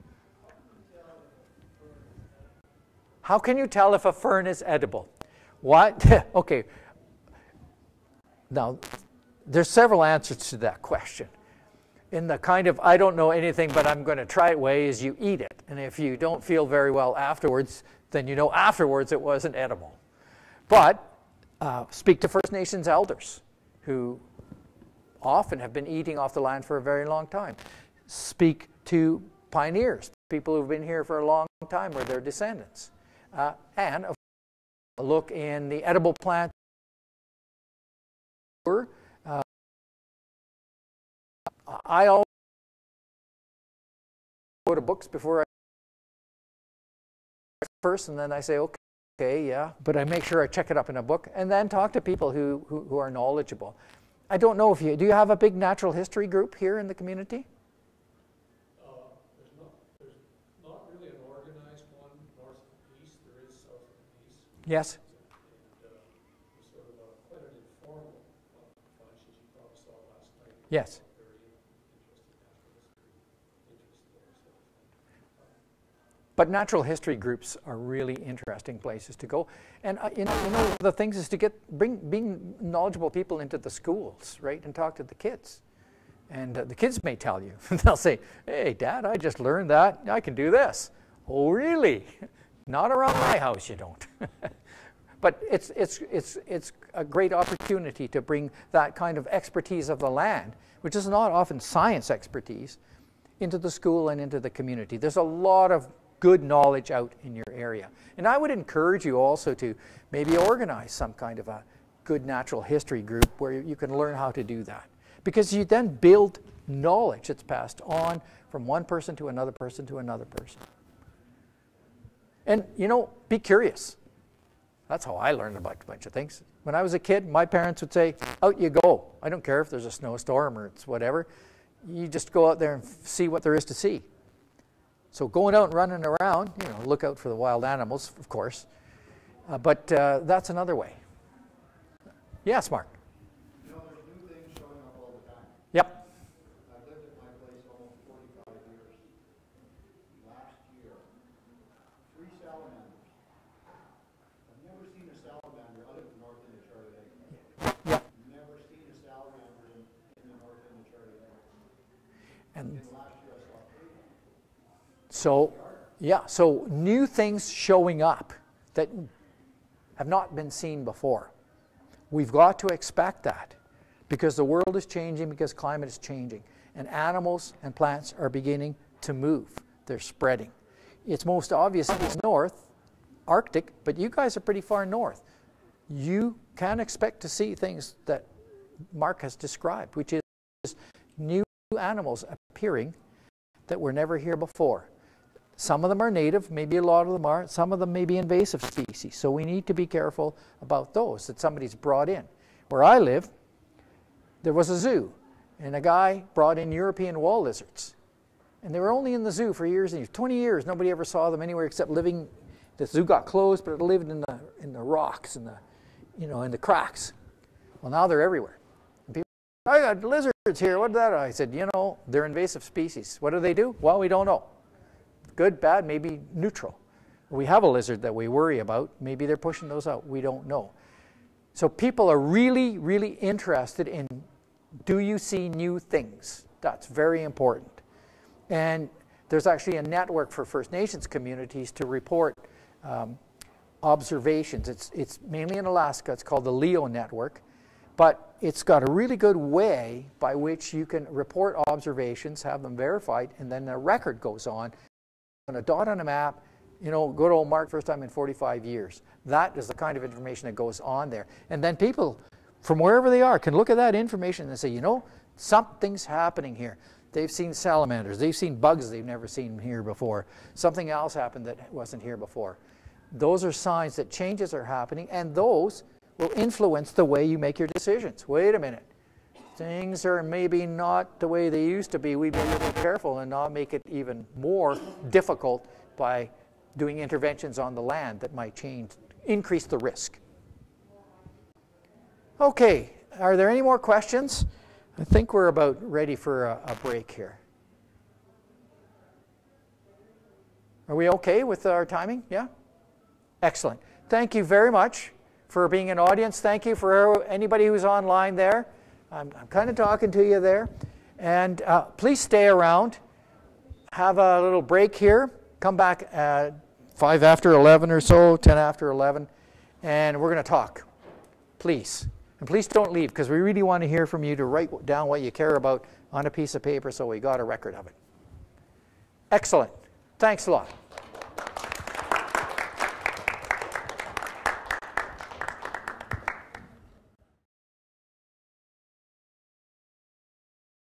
How can you tell if a fern is edible? What? Okay. Now, there's several answers to that question. In the kind of, I don't know anything, but I'm going to try it way is you eat it. And if you don't feel very well afterwards, then you know afterwards it wasn't edible. But uh, speak to First Nations elders who often have been eating off the land for a very long time. Speak to pioneers, people who've been here for a long time or their descendants. Uh, and of course, look in the edible plant. Uh, I always go to books before I first, and then I say, okay, okay, yeah, but I make sure I check it up in a book, and then talk to people who, who, who are knowledgeable. I don't know if you, do you have a big natural history group here in the community? Uh, there's, not, there's not really an organized one north and east. There is south and east. Yes. And uh, there's sort of a, quite an informal bunch, as you probably saw last night. Yes. Very interesting natural history, interest there. So, uh, But natural history groups are really interesting places to go. And uh, you know, you know, the things is to get bring being knowledgeable people into the schools, right, and talk to the kids. And uh, the kids may tell you, they'll say, "Hey, Dad, I just learned that I can do this." Oh, really? Not around my house, you don't. But it's it's it's it's a great opportunity to bring that kind of expertise of the land, which is not often science expertise, into the school and into the community. There's a lot of good knowledge out in your area. And I would encourage you also to maybe organize some kind of a good natural history group where you can learn how to do that. Because you then build knowledge that's passed on from one person to another person to another person. And, you know, be curious. That's how I learned about a bunch of things. When I was a kid, my parents would say, out you go. I don't care if there's a snowstorm or it's whatever. You just go out there and see what there is to see. So going out and running around, you know, look out for the wild animals, of course. Uh, but uh, that's another way. Yes, Mark? You know, there's new things showing up all the time. Yep. I've lived at my place almost forty-five years. Last year, three salamanders. I've never seen a salamander other than north end of Charlie Lake. Yep. Never seen a salamander in, in the north end of Charlie Lake. And And last year I saw three. so, yeah, so new things showing up that have not been seen before. We've got to expect that because the world is changing, because climate is changing, and animals and plants are beginning to move. They're spreading. It's most obvious it's north, Arctic, but you guys are pretty far north. You can expect to see things that Mark has described, which is new animals appearing that were never here before. Some of them are native, maybe a lot of them are. Some of them may be invasive species. So we need to be careful about those that somebody's brought in. Where I live, there was a zoo, and a guy brought in European wall lizards. And they were only in the zoo for years and years. twenty years, nobody ever saw them anywhere except living. The zoo got closed, but it lived in the, in the rocks, in the, you know, in the cracks. Well, now they're everywhere. And people, I got lizards here, what's that? I said, you know, they're invasive species. What do they do? Well, we don't know. Good, bad, maybe neutral. We have a lizard that we worry about. Maybe they're pushing those out. We don't know. So people are really, really interested in, do you see new things? That's very important. And there's actually a network for First Nations communities to report um, observations. It's, it's mainly in Alaska. It's called the Leo Network. But it's got a really good way by which you can report observations, have them verified, and then a record goes on. On a dot on a map You know, good old Mark, first time in forty-five years. That is the kind of information that goes on there. And then people from wherever they are can look at that information and say, you know, something's happening here. They've seen salamanders. They've seen bugs they've never seen here before. Something else happened that wasn't here before. Those are signs that changes are happening, and those will influence the way you make your decisions. Wait a minute. Things are maybe not the way they used to be. We better be careful and not make it even more difficult by doing interventions on the land that might change, increase the risk. Okay, are there any more questions? I think we're about ready for a, a break here. Are we okay with our timing? Yeah? Excellent. Thank you very much for being an audience. Thank you for anybody who's online there. I'm, I'm kind of talking to you there. And uh, please stay around. Have a little break here. Come back at five after eleven or so, ten after eleven, and we're going to talk. Please. And please don't leave, because we really want to hear from you to write down what you care about on a piece of paper so we got a record of it. Excellent. Thanks a lot.